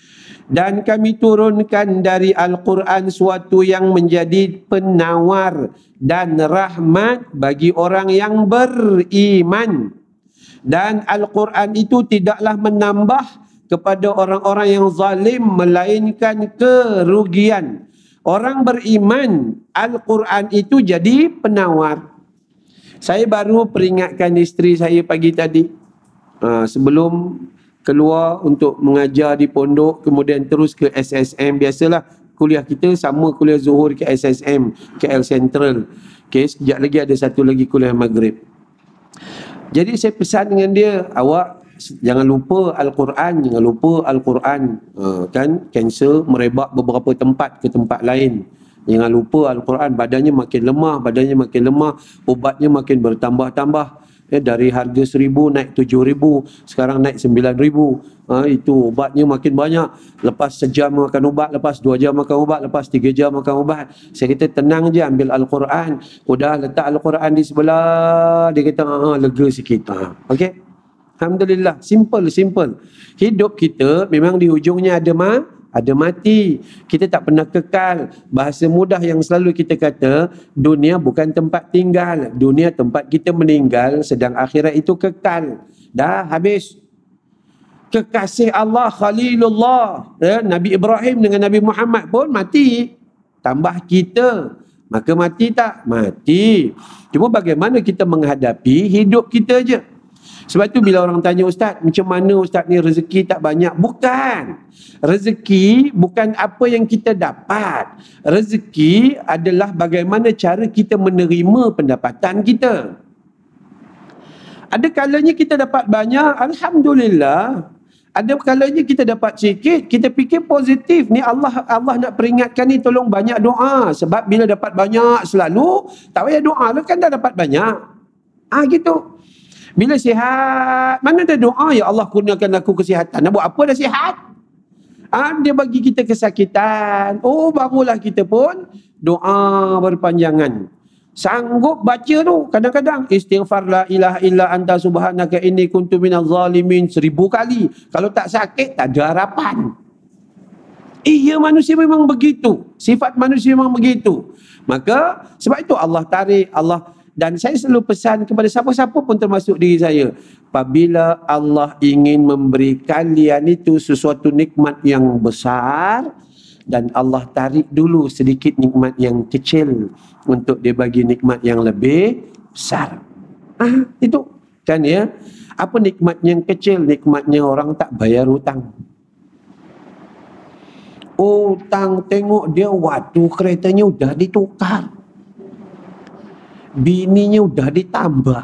S1: Dan kami turunkan dari Al-Quran suatu yang menjadi penawar dan rahmat bagi orang yang beriman. Dan Al-Quran itu tidaklah menambah kepada orang-orang yang zalim melainkan kerugian. Orang beriman, Al-Quran itu jadi penawar. Saya baru peringatkan isteri saya pagi tadi, uh, sebelum keluar untuk mengajar di pondok, kemudian terus ke S S M. Biasalah kuliah kita sama kuliah Zuhur ke S S M, K L Central. Okay, sekejap lagi ada satu lagi kuliah Maghrib. Jadi saya pesan dengan dia, awak jangan lupa Al-Quran, jangan lupa Al-Quran. Uh, kan, kanser merebak beberapa tempat ke tempat lain. Jangan lupa Al-Quran, badannya makin lemah, badannya makin lemah, ubatnya makin bertambah-tambah. Ya, dari harga seribu naik tujuh ribu, sekarang naik sembilan ribu. Ha, itu ubatnya makin banyak. Lepas sejam makan ubat, lepas dua jam makan ubat, lepas tiga jam makan ubat. Saya kata tenang je, ambil Al-Quran. Udah letak Al-Quran di sebelah, dia kata ah, lega sikit. Ha, okey. Alhamdulillah, simple simple. Hidup kita memang di hujungnya ada ma ada mati. Kita tak pernah kekal. Bahasa mudah yang selalu kita kata, dunia bukan tempat tinggal. Dunia tempat kita meninggal, sedang akhirat itu kekal. Dah habis. Kekasih Allah, Khalilullah, ya, Nabi Ibrahim dengan Nabi Muhammad pun mati. Tambah kita, maka mati tak? Mati. Cuma bagaimana kita menghadapi hidup kita je. Sebab tu bila orang tanya, Ustaz, macam mana Ustaz ni rezeki tak banyak? Bukan. Rezeki bukan apa yang kita dapat. Rezeki adalah bagaimana cara kita menerima pendapatan kita. Ada kalanya kita dapat banyak, Alhamdulillah. Ada kalanya kita dapat sikit, kita fikir positif. Ni Allah Allah nak peringatkan ni, tolong banyak doa. Sebab bila dapat banyak selalu, tak payah doa lah, kan dah dapat banyak. Ah gitu. Bila sihat, mana ada doa, ya Allah kurniakan aku kesihatan. Nak buat apa dah sihat? Ah, dia bagi kita kesakitan. Oh, barulah kita pun doa berpanjangan. Sanggup baca tu kadang-kadang istighfar la ilaha illa anta subhanaka inni kuntu minaz zalimin seribu kali. Kalau tak sakit, tak ada harapan. Iya, manusia memang begitu. Sifat manusia memang begitu. Maka sebab itu Allah tarik, Allah. Dan saya selalu pesan kepada siapa-siapa pun termasuk diri saya, apabila Allah ingin memberi kalian itu sesuatu nikmat yang besar, dan Allah tarik dulu sedikit nikmat yang kecil untuk dia bagi nikmat yang lebih besar. Ah, itu kan ya. Apa nikmat yang kecil? Nikmatnya orang tak bayar hutang. Hutang, tengok dia, waduh, keretanya udah ditukar, bininya udah ditambah.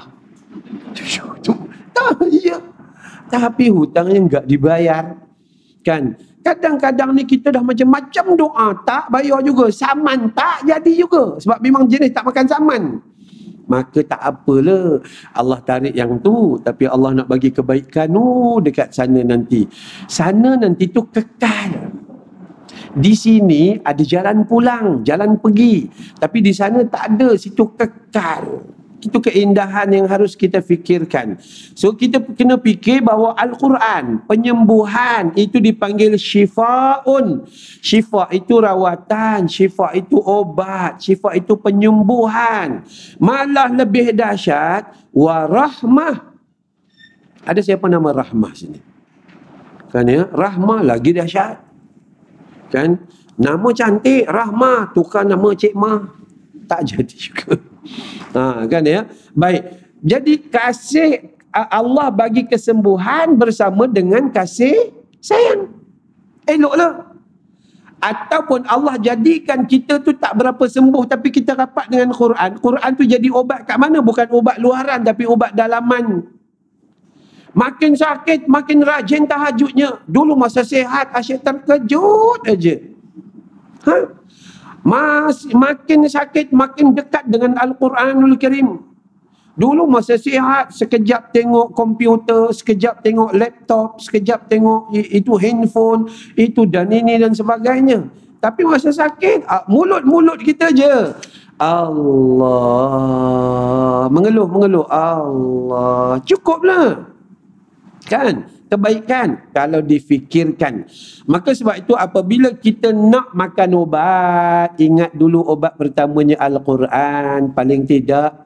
S1: Ya. Tapi hutangnya enggak dibayar. Kan? Kadang-kadang ni kita dah macam-macam doa, tak bayar juga. Saman tak jadi juga. Sebab memang jenis tak makan saman. Maka tak apalah, Allah tarik yang tu, tapi Allah nak bagi kebaikan tu dekat sana nanti. Sana nanti tu kekal. Di sini ada jalan pulang, jalan pergi. Tapi di sana tak ada, situ kekal. Itu keindahan yang harus kita fikirkan. So kita kena fikir bahawa Al-Quran, penyembuhan itu dipanggil syifaun. Syifa itu rawatan, syifa itu obat, syifa itu penyembuhan. Malah lebih dahsyat, warahmah. Ada siapa nama Rahmah sini? Kan ya, Rahmah lagi dahsyat. Kan? Nama cantik, Rahmah, tukar nama Cik Mah, tak jadi juga. Ha, kan ya? Baik. Jadi kasih Allah bagi kesembuhan bersama dengan kasih sayang. Eloklah. Ataupun Allah jadikan kita tu tak berapa sembuh, tapi kita rapat dengan Quran. Quran tu jadi obat kat mana? Bukan obat luaran, tapi obat dalaman. Makin sakit, makin rajin tahajudnya. Dulu masa sihat, asyik terkejut aja. Ha? Mas, makin sakit, makin dekat dengan Al-Quranul Karim. Dulu masa sihat, sekejap tengok komputer, sekejap tengok laptop, sekejap tengok itu handphone, itu dan ini dan sebagainya. Tapi masa sakit, mulut-mulut kita je Allah, mengeluh-mengeluh Allah. Cukuplah. Kan? kebaikan kalau difikirkan. Maka sebab itu apabila kita nak makan ubat, ingat dulu obat pertamanya Al-Quran, paling tidak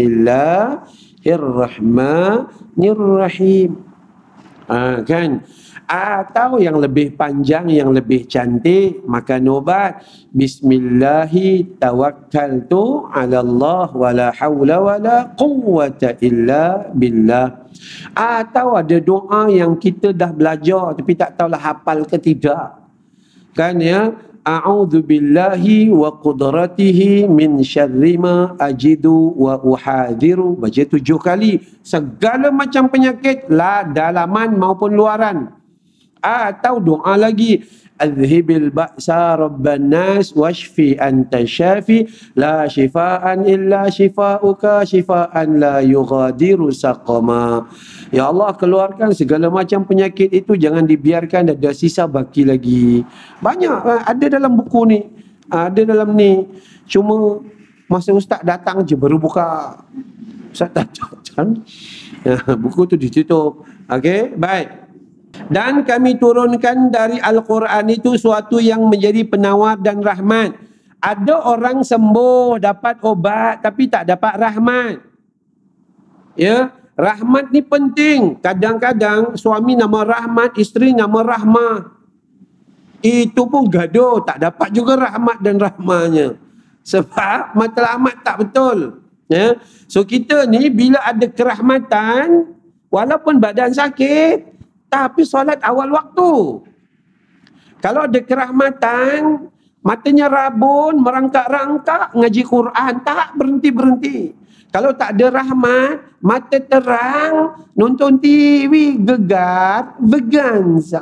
S1: Bismillahirrahmanirrahim. Ha, kan? Atau yang lebih panjang, yang lebih cantik, makan obat Bismillahi tawakkaltu ala Allah wala hawla wala quwwata illa billah. Atau ada doa yang kita dah belajar tapi tak tahulah hafal ke tidak, kan ya, a'udzu billahi wa qudratihi min syarri ma ajidu wa uhadiru, baca tujuh kali, segala macam penyakit lah dalaman maupun luaran. Atau doa lagi, adhibil ba'sa rabban nas washfi anta syafi la shifaan illa shifauka shifaan la yughadiru saqama. Ya Allah, keluarkan segala macam penyakit itu, jangan dibiarkan ada sisa baki lagi. Banyak ada dalam buku ni, ada dalam ni, cuma masa ustaz datang je baru buka. Ustaz datang buku tu ditutup. Okey, baik. Dan kami turunkan dari Al-Quran itu suatu yang menjadi penawar dan rahmat. Ada orang sembuh dapat obat tapi tak dapat rahmat. Ya, rahmat ni penting. Kadang-kadang suami nama Rahmat, isteri nama Rahmah. Itu pun gaduh, tak dapat juga rahmat dan rahmanya. Sebab matlamat tak betul. Ya. So kita ni bila ada kerahmatan, walaupun badan sakit, tapi solat awal waktu. Kalau ada kerahmatan, matanya rabun, merangkak-rangkak, ngaji Quran, tak berhenti-berhenti. Kalau tak ada rahmat, mata terang, nonton T V, gegar, berganza.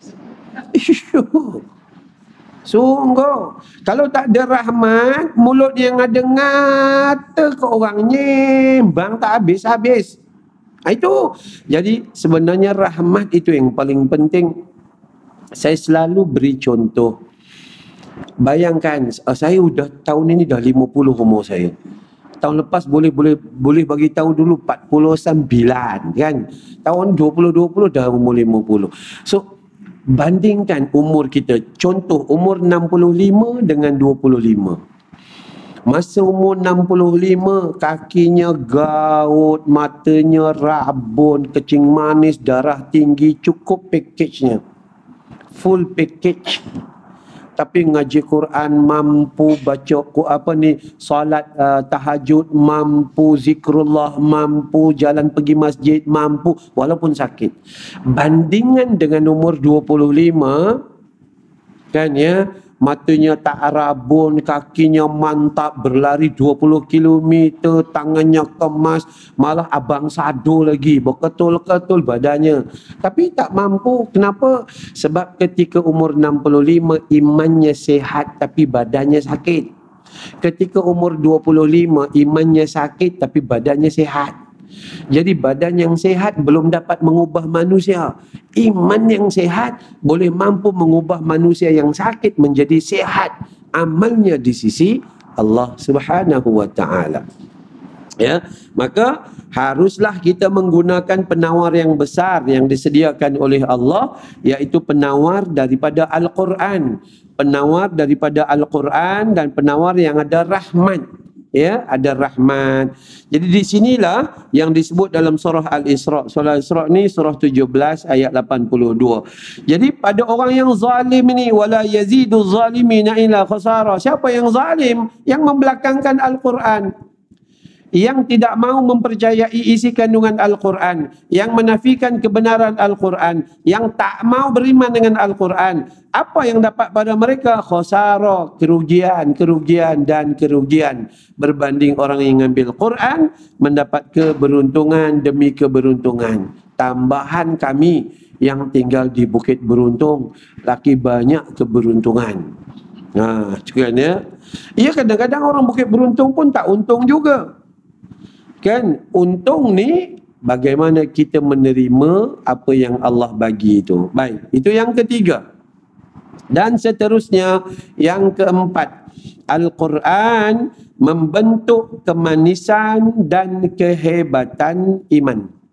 S1: Sungguh. Kalau tak ada rahmat, mulut yang ada ngata ke orang, nyembang tak habis-habis. Itu jadi sebenarnya rahmat itu yang paling penting. Saya selalu beri contoh. Bayangkan saya sudah tahun ini dah lima puluh umur saya. Tahun lepas boleh boleh boleh bagi tahu dulu empat puluh sembilan kan. Tahun dua ribu dua puluh dah umur lima puluh. So bandingkan umur kita. Contoh umur enam puluh lima dengan dua puluh lima. Masa umur enam puluh lima, kakinya gaut, matanya rabun, kecing manis, darah tinggi, cukup package-nya. Full package. Tapi ngaji Quran mampu, baca apa ni, solat uh, tahajud mampu, zikrullah mampu, jalan pergi masjid mampu, walaupun sakit. Bandingan dengan umur dua puluh lima, kan ya, matanya tak rabun, kakinya mantap, berlari dua puluh kilometer, tangannya kemas, malah abang sado lagi, beketul-ketul badannya. Tapi tak mampu. Kenapa? Sebab ketika umur enam puluh lima, imannya sehat tapi badannya sakit. Ketika umur dua puluh lima, imannya sakit tapi badannya sehat. Jadi badan yang sehat belum dapat mengubah manusia. Iman yang sehat boleh mampu mengubah manusia yang sakit menjadi sehat. Amalnya di sisi Allah Subhanahu wa taala. Ya, maka haruslah kita menggunakan penawar yang besar yang disediakan oleh Allah, iaitu penawar daripada Al-Quran. Penawar daripada Al-Quran dan penawar yang ada rahmat. Ya, ada rahmat. Jadi di sinilah yang disebut dalam surah Al-Isra. Surah Al-Isra ni surah tujuh belas ayat lapan puluh dua. Jadi pada orang yang zalim ni, wala yazidu zalimina illa khasara. Siapa yang zalim? Yang membelakangkan Al-Quran, yang tidak mau mempercayai isi kandungan Al-Quran, yang menafikan kebenaran Al-Quran, yang tak mau beriman dengan Al-Quran. Apa yang dapat pada mereka? Khosara, kerugian, kerugian dan kerugian. Berbanding orang yang mengambil Quran, mendapat keberuntungan demi keberuntungan. Tambahan kami yang tinggal di Bukit Beruntung, laki banyak keberuntungan. Nah, kan ya? Iya, kadang-kadang orang Bukit Beruntung pun tak untung juga. Kan, untung ni bagaimana kita menerima apa yang Allah bagi itu. Baik, itu yang ketiga. Dan seterusnya, yang keempat, Al-Quran membentuk kemanisan dan kehebatan iman.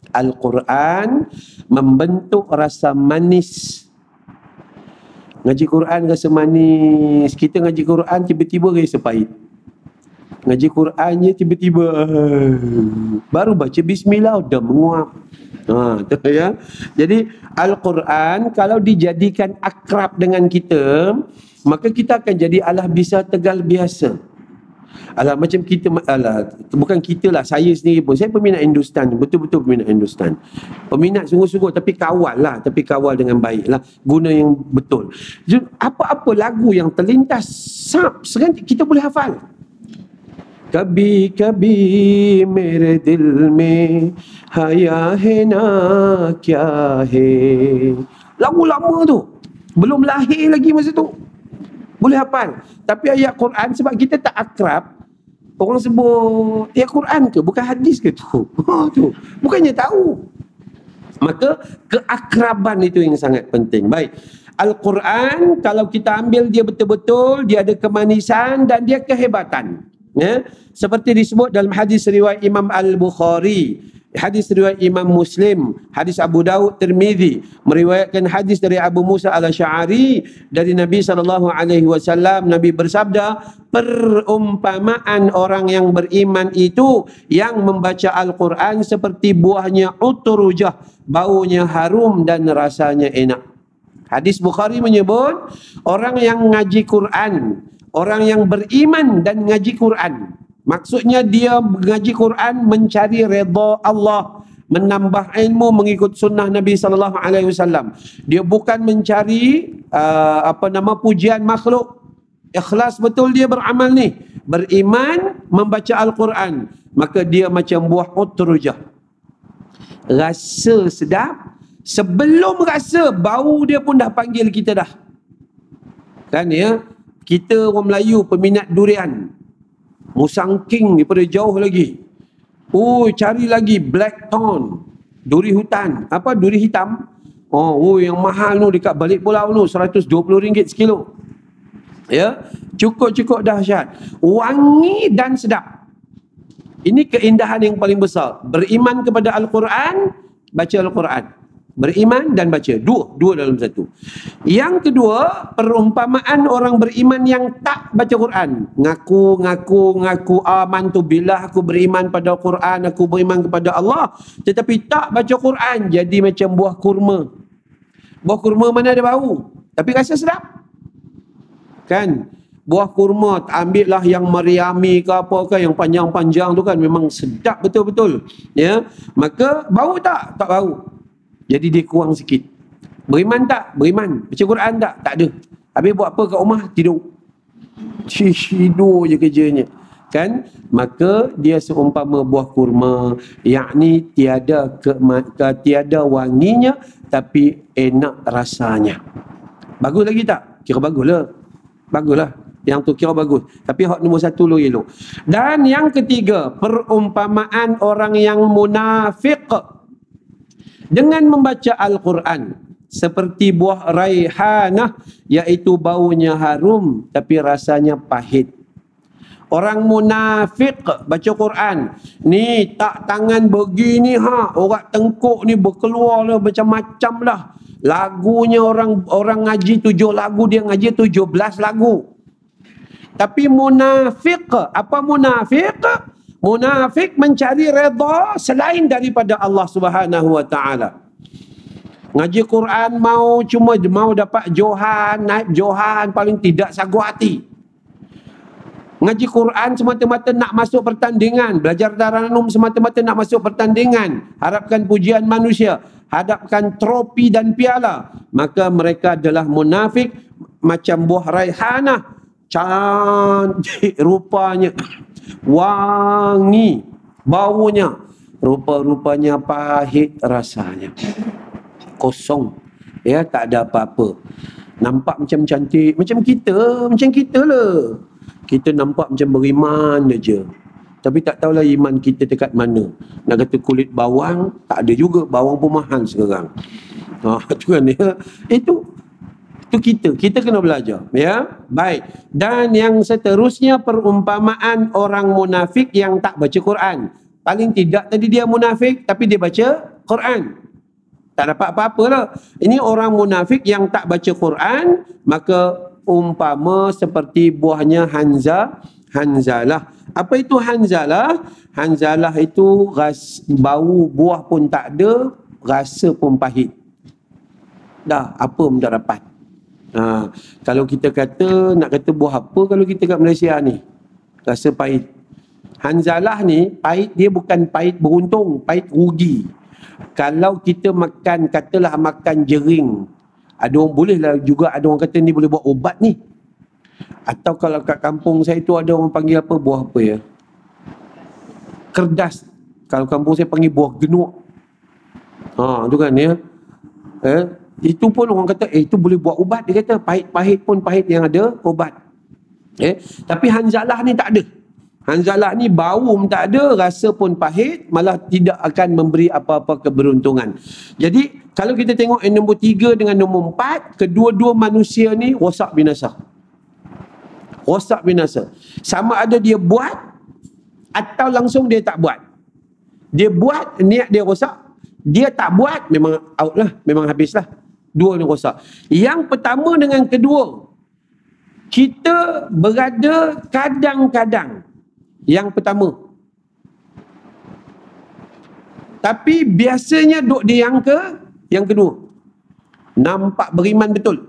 S1: Al-Quran membentuk rasa manis. Ngaji Quran rasa manis. Kita ngaji Quran tiba-tiba rasa pahit. Ngaji Qurannya tiba-tiba baru baca bismillah dah menguap. Ha, tu ya. Jadi Al-Quran kalau dijadikan akrab dengan kita, maka kita akan jadi alah bisa tegal biasa. Alah macam kita, alah bukan kita lah, saya sendiri pun, saya peminat Hindustan, betul-betul peminat Hindustan. Peminat sungguh-sungguh, tapi kawal lah, tapi kawal dengan baik lah, guna yang betul. Jadi, apa-apa lagu yang terlintas, sap, serentak kita boleh hafal. Kabhi kabhi mere dil mein haya hai na kya hai. Lagu lama tu, belum lahir lagi masa tu, boleh hafal. Tapi ayat Quran, sebab kita tak akrab, orang sebut ayat Quran ke, bukan hadis ke tu? Ha, tu bukannya tahu. Maka keakraban itu yang sangat penting. Baik, Al-Quran kalau kita ambil dia betul-betul, dia ada kemanisan dan dia kehebatan. Ya, seperti disebut dalam hadis riwayat Imam Al-Bukhari, hadis riwayat Imam Muslim, hadis Abu Daud, Tirmizi, meriwayatkan hadis dari Abu Musa Al-Asy'ari dari Nabi sallallahu alaihi wasallam. Nabi bersabda, perumpamaan orang yang beriman itu yang membaca Al-Quran seperti buahnya utrujah, baunya harum dan rasanya enak. Hadis Bukhari menyebut orang yang ngaji Quran, orang yang beriman dan ngaji Quran, maksudnya dia ngaji Quran mencari redha Allah, menambah ilmu mengikut sunnah Nabi sallallahu alaihi wasallam. Dia bukan mencari uh, apa nama pujian makhluk. Ikhlas betul dia beramal ni, beriman, membaca Al-Quran, maka dia macam buah utrujah. Rasa sedap, sebelum rasa bau dia pun dah panggil kita dah. Kan ya? Kita orang Melayu peminat durian, musang king daripada jauh lagi. Oh, cari lagi black thorn, duri hutan, apa duri hitam. Oh, oh yang mahal tu dekat balik pulau tu seratus dua puluh ringgit sekilo. Ya, cukup-cukup dahsyat, wangi dan sedap. Ini keindahan yang paling besar. Beriman kepada Al-Quran, baca Al-Quran. Beriman dan baca, dua, dua dalam satu. Yang kedua, perumpamaan orang beriman yang tak baca Quran. Ngaku, ngaku, ngaku amantu billah, aku beriman pada Quran, aku beriman kepada Allah, tetapi tak baca Quran, jadi macam buah kurma. Buah kurma mana ada bau, tapi rasa sedap. Kan? Buah kurma, ambillah yang Mariami ke apa ke, yang panjang-panjang tu kan, memang sedap betul-betul. Ya, maka bau tak? Tak bau. Jadi dia kurang sikit. Beriman tak? Beriman. Baca Quran tak? Tak ada. Habis buat apa kat rumah? Tidur. Tidur je kerjanya. Kan? Maka dia seumpama buah kurma, yakni tiada ke, ke, tiada wanginya tapi enak rasanya. Bagus lagi tak? Kira baguslah. Baguslah. Yang tu kira bagus. Tapi hak nombor satu lu elok. Dan yang ketiga, perumpamaan orang yang munafik dengan membaca Al-Quran seperti buah raihanah, iaitu baunya harum tapi rasanya pahit. Orang munafik baca Quran ni tak tangan begini ha, orang tengkuk ni berkeluar lah macam-macam lah. Lagunya orang orang ngaji tujuh lagu, dia ngaji tujuh belas lagu. Tapi munafik, apa munafik? Munafik mencari redha selain daripada Allah Subhanahu wa taala. Ngaji Quran mau cuma mau dapat johan, naik johan, paling tidak sagu hati. Ngaji Quran semata-mata nak masuk pertandingan, belajar Taranum semata-mata nak masuk pertandingan, harapkan pujian manusia, hadapkan trofi dan piala, maka mereka adalah munafik macam buah raihanah, cantik rupanya, wangi baunya, rupa-rupanya pahit rasanya, kosong, ya, tak ada apa-apa. Nampak macam cantik, macam kita, macam kita lah. Kita nampak macam beriman aja, tapi tak tahulah iman kita dekat mana. Nak kata kulit bawang, tak ada juga, bawang pun mahal sekarang. Ha, tu kan ya. Itu itu kita, kita kena belajar, ya. Baik. Dan yang seterusnya, perumpamaan orang munafik yang tak baca Quran. Paling tidak tadi dia munafik tapi dia baca Quran. Tak dapat apa-apa lah. Ini orang munafik yang tak baca Quran, maka umpama seperti buahnya Hanza, Hanzalah. Apa itu Hanzalah? Hanzalah itu ras, bau buah pun tak ada, rasa pun pahit. Dah, apa pun tak dapat. Ha, kalau kita kata, nak kata buah apa kalau kita kat Malaysia ni? Rasa pahit. Hanzalah ni, pahit dia bukan pahit beruntung, pahit rugi. Kalau kita makan, katalah makan jering, ada orang boleh lah juga, ada orang kata ni boleh buat ubat ni. Atau kalau kat kampung saya tu ada orang panggil apa, buah apa ya? Kerdas. Kalau kampung saya panggil buah genuk. Ha, tu kan ya. Eh, itu pun orang kata, eh itu boleh buat ubat. Dia kata pahit-pahit pun pahit yang ada ubat. Eh, tapi Hanzalah ni tak ada. Hanzalah ni bau pun tak ada, rasa pun pahit, malah tidak akan memberi apa-apa keberuntungan. Jadi, kalau kita tengok yang nombor tiga dengan nombor empat, kedua-dua manusia ni rosak binasa. Rosak binasa. Sama ada dia buat, atau langsung dia tak buat. Dia buat, niat dia rosak. Dia tak buat, memang out lah, memang habis lah. Dua ni rosak. Yang pertama dengan kedua, kita berada kadang-kadang. Yang pertama. Tapi biasanya duk di yang ke, yang kedua. Nampak beriman betul.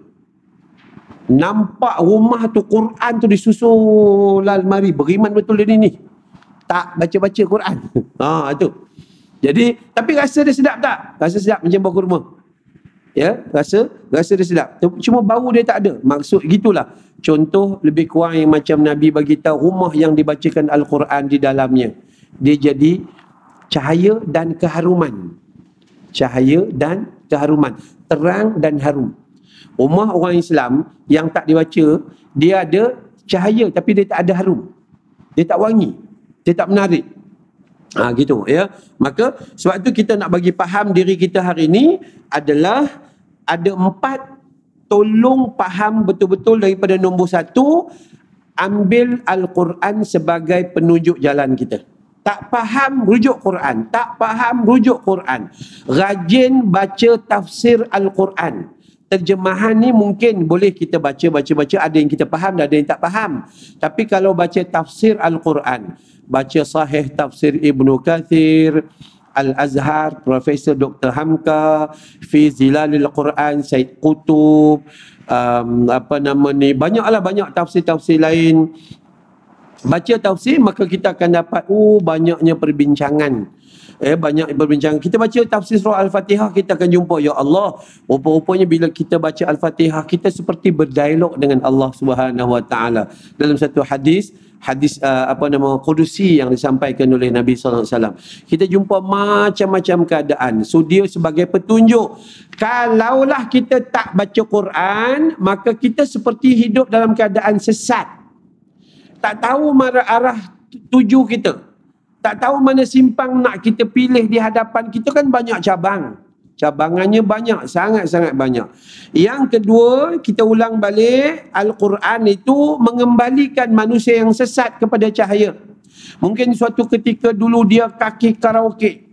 S1: Nampak rumah tu Quran tu disusul almari, beriman betul dia ni. Tak baca-baca Quran. Ha tu. Jadi, tapi rasa dia sedap tak? Rasa sedap macam bau kurma. Ya, rasa rasa dia sedap. Cuma bau dia tak ada. Maksud gitulah. Contoh lebih kurang yang macam Nabi bagi tahu, rumah yang dibacakan Al-Quran di dalamnya, dia jadi cahaya dan keharuman. Cahaya dan keharuman. Terang dan harum. Rumah orang Islam yang tak dibaca, dia ada cahaya tapi dia tak ada harum. Dia tak wangi. Dia tak menarik. Ha, gitu ya. Maka sebab tu kita nak bagi faham diri kita hari ini adalah ada empat. Tolong faham betul-betul daripada nombor satu, ambil Al-Quran sebagai penunjuk jalan kita. Tak faham, rujuk Quran. Tak faham, rujuk Quran. Rajin baca tafsir Al-Quran. Terjemahan ni mungkin boleh kita baca, baca, baca. Ada yang kita faham, ada yang tak faham. Tapi kalau baca tafsir Al-Quran, baca sahih tafsir Ibnu Kathir, Al-Azhar, Profesor Doktor Hamka, Fi Zilalil Quran, Syed Qutub, um, apa nama ni, banyaklah banyak tafsir-tafsir lain. Baca tafsir, maka kita akan dapat, oh banyaknya perbincangan. Eh, banyak perbincangan. Kita baca tafsir surah Al-Fatihah, kita akan jumpa, ya Allah, rupa-rupanya bila kita baca Al-Fatihah, kita seperti berdialog dengan Allah Subhanahu Wa Taala. Dalam satu hadis, hadis uh, apa nama Qudusi yang disampaikan oleh Nabi sallallahu alaihi wasallam, kita jumpa macam-macam keadaan. So dia sebagai petunjuk, kalaulah kita tak baca Quran, maka kita seperti hidup dalam keadaan sesat, tak tahu mana arah tuju kita, tak tahu mana simpang nak kita pilih di hadapan kita. Kan banyak cabang, cabangannya banyak, sangat-sangat banyak. Yang kedua, kita ulang balik, Al-Quran itu mengembalikan manusia yang sesat kepada cahaya. Mungkin suatu ketika dulu dia kaki karaoke,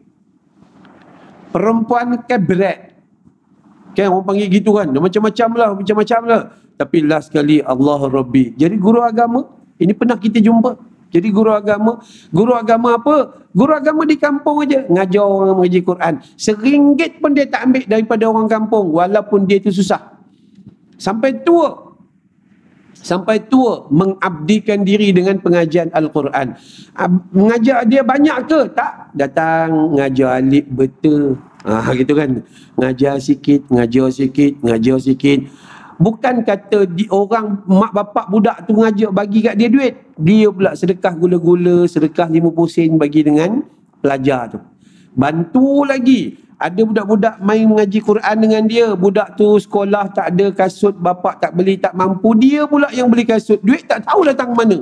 S1: perempuan kebret, kan orang panggil gitu kan, macam-macam lah, macam-macam lah. Tapi last kali Allah Rabbi jadi guru agama. Ini pernah kita jumpa. Jadi guru agama, guru agama apa? Guru agama di kampung aja, ngajar orang mengaji Quran. Seringgit pun dia tak ambil daripada orang kampung, walaupun dia itu susah. Sampai tua. Sampai tua mengabdikan diri dengan pengajian Al-Quran. Mengajar dia banyak ke? Tak. Datang ngajar alif betul. Ah, gitu kan. Ngajar sikit, ngajar sikit, ngajar sikit. Bukan kata di orang mak bapak budak tu ngajak bagi kat dia duit. Dia pula sedekah gula-gula, sedekah lima puluh sen bagi dengan pelajar tu. Bantu lagi. Ada budak-budak main mengaji Quran dengan dia. Budak tu sekolah tak ada kasut, bapak tak beli, tak mampu. Dia pula yang beli kasut. Duit tak tahu datang mana.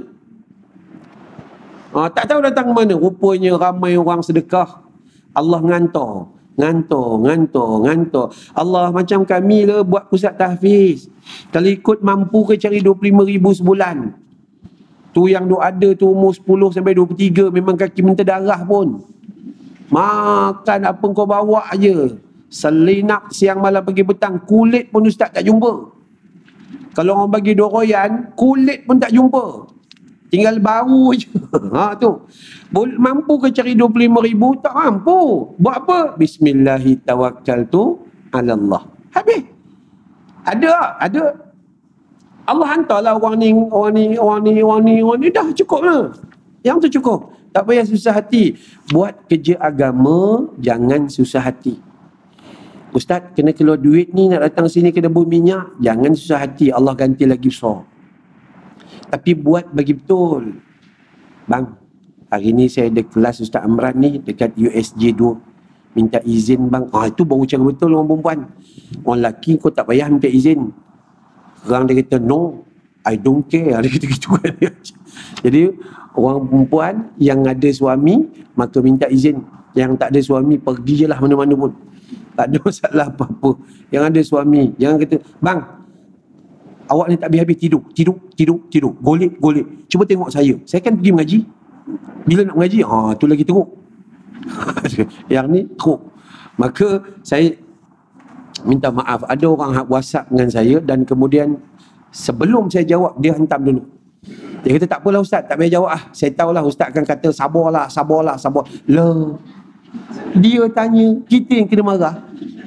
S1: Ha, tak tahu datang mana. Rupanya ramai orang sedekah. Allah ngantor. Ngantor, ngantor, ngantor. Allah macam kami lah buat pusat tahfiz. Kalau ikut mampu ke cari dua puluh lima ribu sebulan. Tu yang duk ada tu umur sepuluh sampai dua puluh tiga memang kaki minta darah pun. Makan apa kau bawa je. Selinap siang malam pagi petang. Kulit pun ustaz tak jumpa. Kalau orang bagi doroyan, kulit pun tak jumpa. Tinggal bau je. Ha tu. Mampu ke cari dua puluh lima ribu? Tak mampu. Buat apa? Bismillahirrahmanirrahim. Alallah. Habis. Ada, ada. Allah hantarlah orang ni, orang ni, orang ni, orang ni, orang ni. Dah cukup lah. Yang tu cukup. Tak payah susah hati. Buat kerja agama, jangan susah hati. Ustaz, kena keluar duit ni nak datang sini kena beli minyak. Jangan susah hati. Allah ganti lagi besar. Tapi buat bagi betul. Bang, hari ni saya ada kelas Ustaz Amran ni dekat U S J dua. Minta izin bang. Ah, itu baru cara betul orang perempuan. Orang lelaki kau tak payah minta izin. Orang dia kata no, I don't care. Dia kata gitu kan. Jadi orang perempuan yang ada suami maka minta izin. Yang tak ada suami pergi je lah mana-mana pun. Tak ada masalah apa-apa. Yang ada suami jangan kata bang, awak ni tak habis-habis tidur, tidur, tidur, tidur. Golek, golek. Cuba tengok saya. Saya kan pergi mengaji. Bila nak mengaji, ha, tu lagi teruk. Yang ni teruk. Maka saya minta maaf. Ada orang WhatsApp dengan saya dan kemudian sebelum saya jawab, dia hentam dulu. Dia kata, tak apalah Ustaz, tak payah jawab ah. Saya tahulah Ustaz akan kata, sabarlah, sabarlah, sabar. Lah, dia tanya, kita yang kena marah.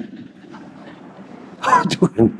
S1: Tuhan.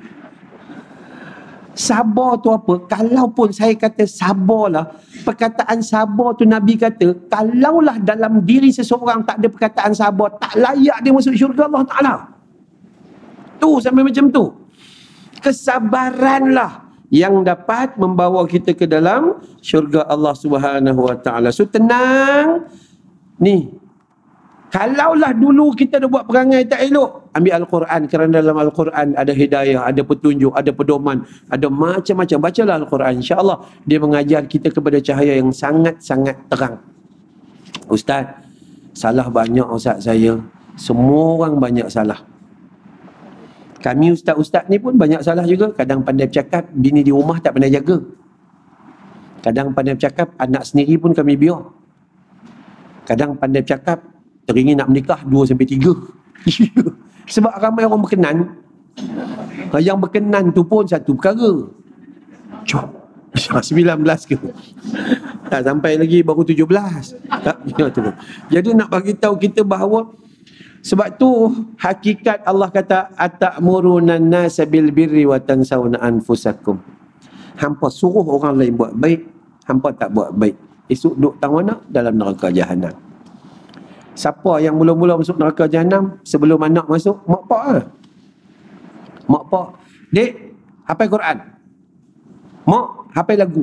S1: Sabar tu apa? Kalaupun saya kata sabarlah, perkataan sabar tu Nabi kata, kalaulah dalam diri seseorang tak ada perkataan sabar, tak layak dia masuk syurga Allah Ta'ala. Tu sampai macam tu. Kesabaranlah yang dapat membawa kita ke dalam syurga Allah Subhanahu Wa Ta'ala. So tenang. Ni, kalaulah dulu kita dah buat perangai tak elok, ambil Al-Quran, kerana dalam Al-Quran ada hidayah, ada petunjuk, ada pedoman, ada macam-macam. Bacalah Al-Quran, insya-Allah dia mengajar kita kepada cahaya yang sangat-sangat terang. Ustaz, salah banyak ustaz saya. Semua orang banyak salah. Kami ustaz-ustaz ni pun banyak salah juga. Kadang pandai bercakap, bini di rumah tak pandai jaga. Kadang pandai bercakap, anak sendiri pun kami biar. Kadang pandai bercakap, teringin nak menikah dua sampai tiga. Sebab ramai orang berkenan. Yang berkenan tu pun satu perkara. Cuk, sembilan belas ke? Tak sampai lagi, baru tujuh belas. Tak, ya, tu. Jadi nak bagi tahu kita bahawa sebab tu hakikat Allah kata atamuruna nasa bil birri wa tansawna anfusakum. Hampa suruh orang lain buat baik, hampa tak buat baik. Esok duduk tang mana? Dalam neraka jahanam. Siapa yang mula-mula masuk neraka jahanam sebelum anak masuk? Mak pak lah. Mak pak, dek, hafal Quran. Mak, hafal lagu.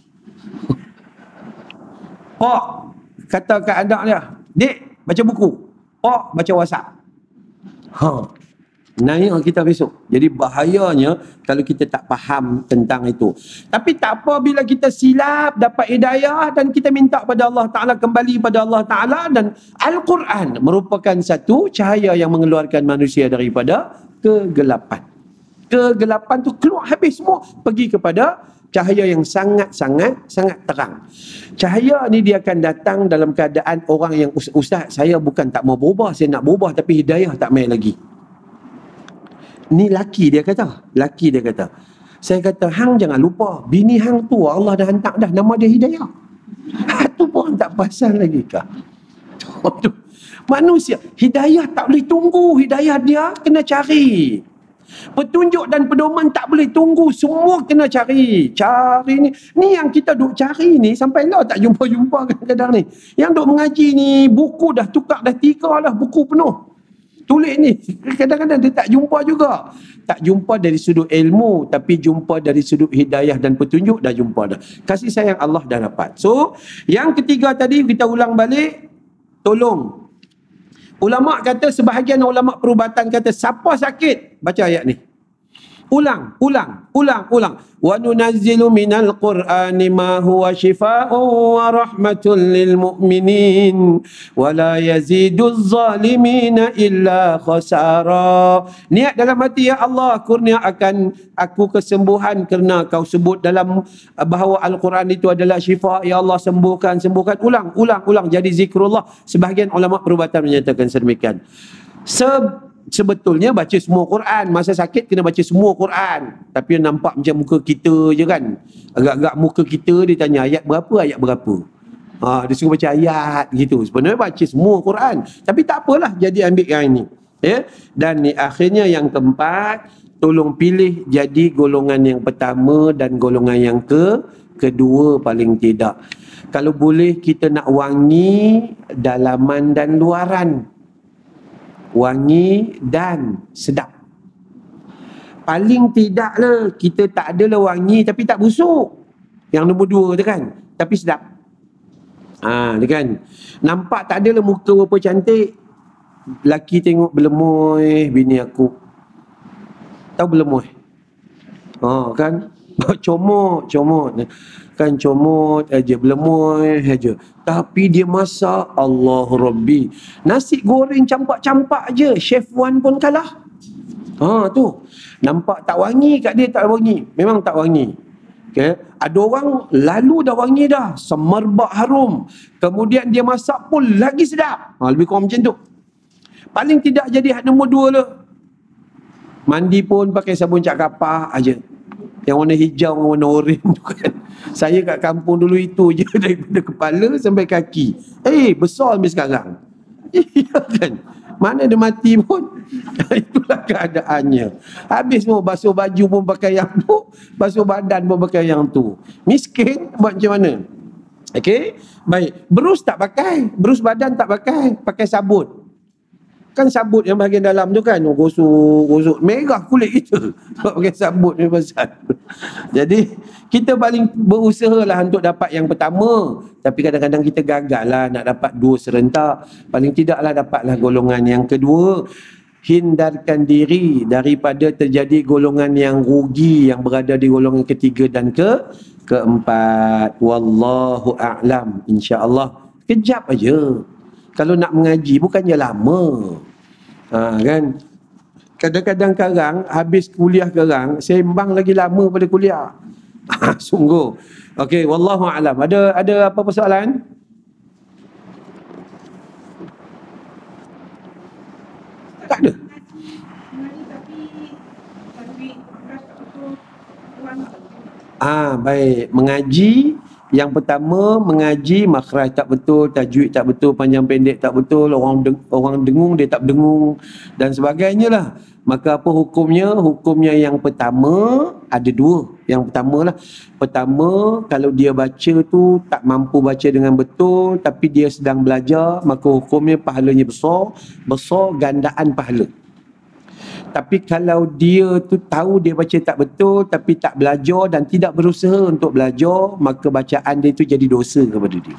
S1: Pak, kata kat anak dia, dek, baca buku. Pak, baca WhatsApp. Ha. Naik kita besok. Jadi bahayanya kalau kita tak faham tentang itu. Tapi tak apa bila kita silap dapat hidayah dan kita minta pada Allah Ta'ala, kembali pada Allah Ta'ala, dan Al-Quran merupakan satu cahaya yang mengeluarkan manusia daripada kegelapan. Kegelapan tu keluar habis semua, pergi kepada cahaya yang sangat-sangat sangat terang. Cahaya ni dia akan datang dalam keadaan orang yang, ustaz saya bukan tak mau berubah, saya nak berubah tapi hidayah tak main lagi. Ni laki dia kata, laki dia kata. Saya kata, hang jangan lupa, bini hang tu Allah dah hantar dah, nama dia hidayah. Itu pun tak pasal lagi kah? Manusia, hidayah tak boleh tunggu, hidayah dia kena cari. Petunjuk dan pedoman tak boleh tunggu, semua kena cari. Cari ni, ni yang kita duk cari ni sampai lah tak jumpa-jumpa kadang-kadang ni. Yang duk mengaji ni, buku dah tukar dah tiga lah, buku penuh. Tulis ni, kadang-kadang dia tak jumpa juga. Tak jumpa dari sudut ilmu, tapi jumpa dari sudut hidayah dan petunjuk dah jumpa dah. Kasih sayang Allah dah dapat. So, yang ketiga tadi kita ulang balik, tolong. Ulama kata, sebahagian ulama perubatan kata, siapa sakit? Baca ayat ni. Ulang, ulang, ulang, ulang. Wa nunazzilu minal Qur'ani ma huwa shifaa'un wa rahmatun lil mu'minin wa la yaziduz zalimina illa khasara. Niat dalam hati, ya Allah, kurnia akan aku kesembuhan kerana kau sebut dalam bahawa Al-Quran itu adalah syifa. Ya Allah, sembuhkan, sembuhkan. Ulang, ulang, ulang. Jadi zikrullah. Sebahagian ulama perubatan menyatakan sedemikian. Se Sebetulnya baca semua Quran. Masa sakit kena baca semua Quran. Tapi nampak macam muka kita je kan. Agak-agak muka kita, dia tanya ayat berapa, ayat berapa. Ha, dia suruh baca ayat gitu. Sebenarnya baca semua Quran. Tapi tak apalah, jadi ambil yang ini. Ya? Dan ni akhirnya yang keempat, tolong pilih jadi golongan yang pertama dan golongan yang ke kedua paling tidak. Kalau boleh kita nak wangi dalaman dan luaran. Wangi dan sedap. Paling tidaklah kita tak adalah wangi tapi tak busuk. Yang nombor dua tu kan. Tapi sedap. Ah, ha, kan. Nampak tak adalah muka berapa cantik. Laki tengok berlemoy bini aku. Tahu berlemoy? Oh, kan. Comot, comot. Kan comot aja, berlemoy aja. Tapi dia masak, Allah Rabbi. Nasi goreng campak-campak aje. Chef Wan pun kalah. Ha, tu. Nampak tak wangi kat dia, tak wangi. Memang tak wangi. Okay. Ada orang lalu dah wangi dah. Semerbak harum. Kemudian dia masak pun lagi sedap. Ha, lebih kurang macam tu. Paling tidak jadi hak nombor dua lah. Mandi pun pakai sabun cat kapah aja. Yang warna hijau, warna oren tu kan. Saya kat kampung dulu itu je. Daripada kepala sampai kaki. Eh, besar sampai sekarang. Iya kan. Mana dia mati pun. Itulah keadaannya. Habis mau basuh baju pun pakai yang tu. Basuh badan pun pakai yang tu. Miskin buat macam mana? Okey. Baik. Berus tak pakai. Berus badan tak pakai. Pakai sabun. Kan sabut yang bahagian dalam tu kan, oh, gosok, gosok. Merah kulit kita. Pakai sabut ni pasal. Jadi, kita paling berusaha lah untuk dapat yang pertama. Tapi kadang-kadang kita gagal lah nak dapat dua serentak. Paling tidaklah dapatlah golongan yang kedua. Hindarkan diri daripada terjadi golongan yang rugi yang berada di golongan ketiga dan ke keempat. Wallahu a'lam. InsyaAllah. Kejap aja. Kalau nak mengaji bukannya lama. Ha, kan? Kadang-kadang sekarang habis kuliah sekarang sembang lagi lama pada kuliah. Sungguh. Okey, wallahu a'lam. Ada ada apa persoalan? Tak ada. Ah, baik. Mengaji. Yang pertama, mengaji makhraj tak betul, tajwid tak betul, panjang pendek tak betul, orang deng, orang dengung dia tak dengung dan sebagainya lah. Maka apa hukumnya? Hukumnya yang pertama ada dua. Yang pertama lah, pertama kalau dia baca tu tak mampu baca dengan betul tapi dia sedang belajar, maka hukumnya pahalanya besar, besar gandaan pahala. Tapi kalau dia tu tahu dia baca tak betul tapi tak belajar dan tidak berusaha untuk belajar, maka bacaan dia tu jadi dosa kepada dia.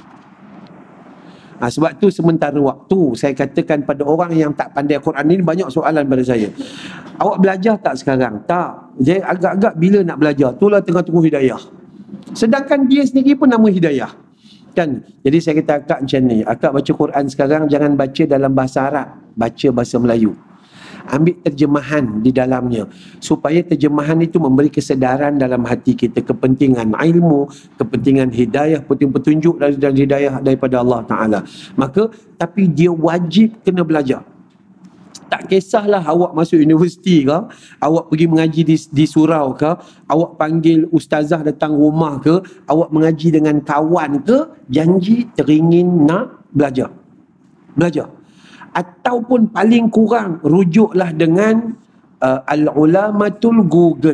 S1: Ha, sebab tu sementara waktu saya katakan pada orang yang tak pandai Quran ini, banyak soalan pada saya. Awak belajar tak sekarang? Tak. Jadi agak-agak bila nak belajar? Itulah tengah-tengah hidayah. Sedangkan dia sendiri pun nama hidayah. Kan? Jadi saya kata akak macam ni. Akak baca Quran sekarang jangan baca dalam bahasa Arab. Baca bahasa Melayu. Ambil terjemahan di dalamnya supaya terjemahan itu memberi kesedaran dalam hati kita, kepentingan ilmu, kepentingan hidayah, petunjuk dan hidayah daripada Allah Ta'ala. Maka tapi dia wajib kena belajar. Tak kisahlah awak masuk universiti ke, awak pergi mengaji di, di surau ke, awak panggil ustazah datang rumah ke, awak mengaji dengan kawan ke, janji teringin nak belajar. Belajar. Ataupun paling kurang rujuklah dengan uh, al-ulamatul Google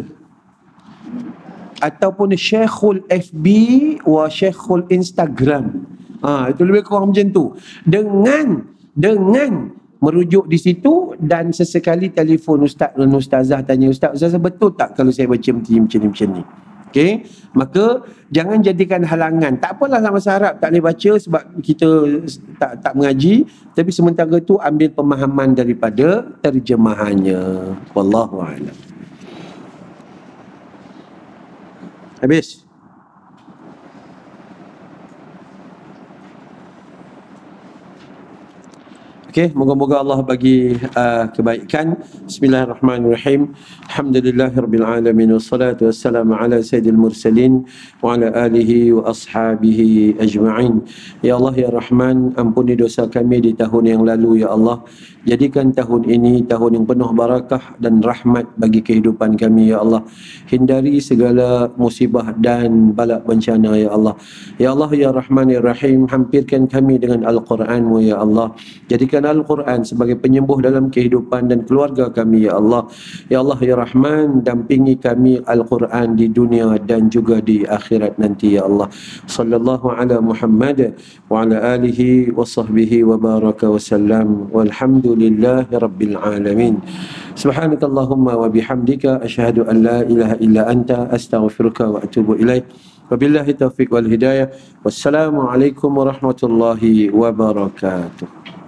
S1: ataupun syekhul F B wa syekhul Instagram. Ha, itu lebih kurang macam tu. Dengan dengan merujuk di situ dan sesekali telefon ustaz dan ustazah tanya, ustaz, ustazah betul tak kalau saya baca macam ni macam ni macam ni? Okey, maka jangan jadikan halangan. Tak apalah dalam bahasa Arab tak boleh baca sebab kita tak tak mengaji, tapi sementara tu ambil pemahaman daripada terjemahannya. Wallahu a'lam. Habis. Okey, moga-moga Allah bagi uh, kebaikan. Bismillahirrahmanirrahim. Alhamdulillahirabbil alamin wassalatu wassalamu ala sayyidil mursalin wa ala alihi wa ashabihi ajma'in. Ya Allah ya Rahman, ampuni dosa kami di tahun yang lalu ya Allah. Jadikan tahun ini tahun yang penuh barakah dan rahmat bagi kehidupan kami ya Allah. Hindari segala musibah dan bala bencana ya Allah. Ya Allah ya Rahman ya Rahim, hampirkan kami dengan Al-Quran-Mu ya Allah. Jadikan Al-Quran sebagai penyembuh dalam kehidupan dan keluarga kami ya Allah. Ya Allah ya Rahman, dampingi kami Al-Quran di dunia dan juga di akhirat nanti ya Allah. Sallallahu ala Muhammad wa ala alihi wa sahbihi wa baraka wa sallam. Walhamdulillahi rabbil alamin. Subhanakallahumma wa bihamdika asyhadu an la ilaha illa anta astaghfiruka wa atubu ilaik. Wabillahi taufiq wal hidayah. Wassalamualaikum warahmatullahi wabarakatuh.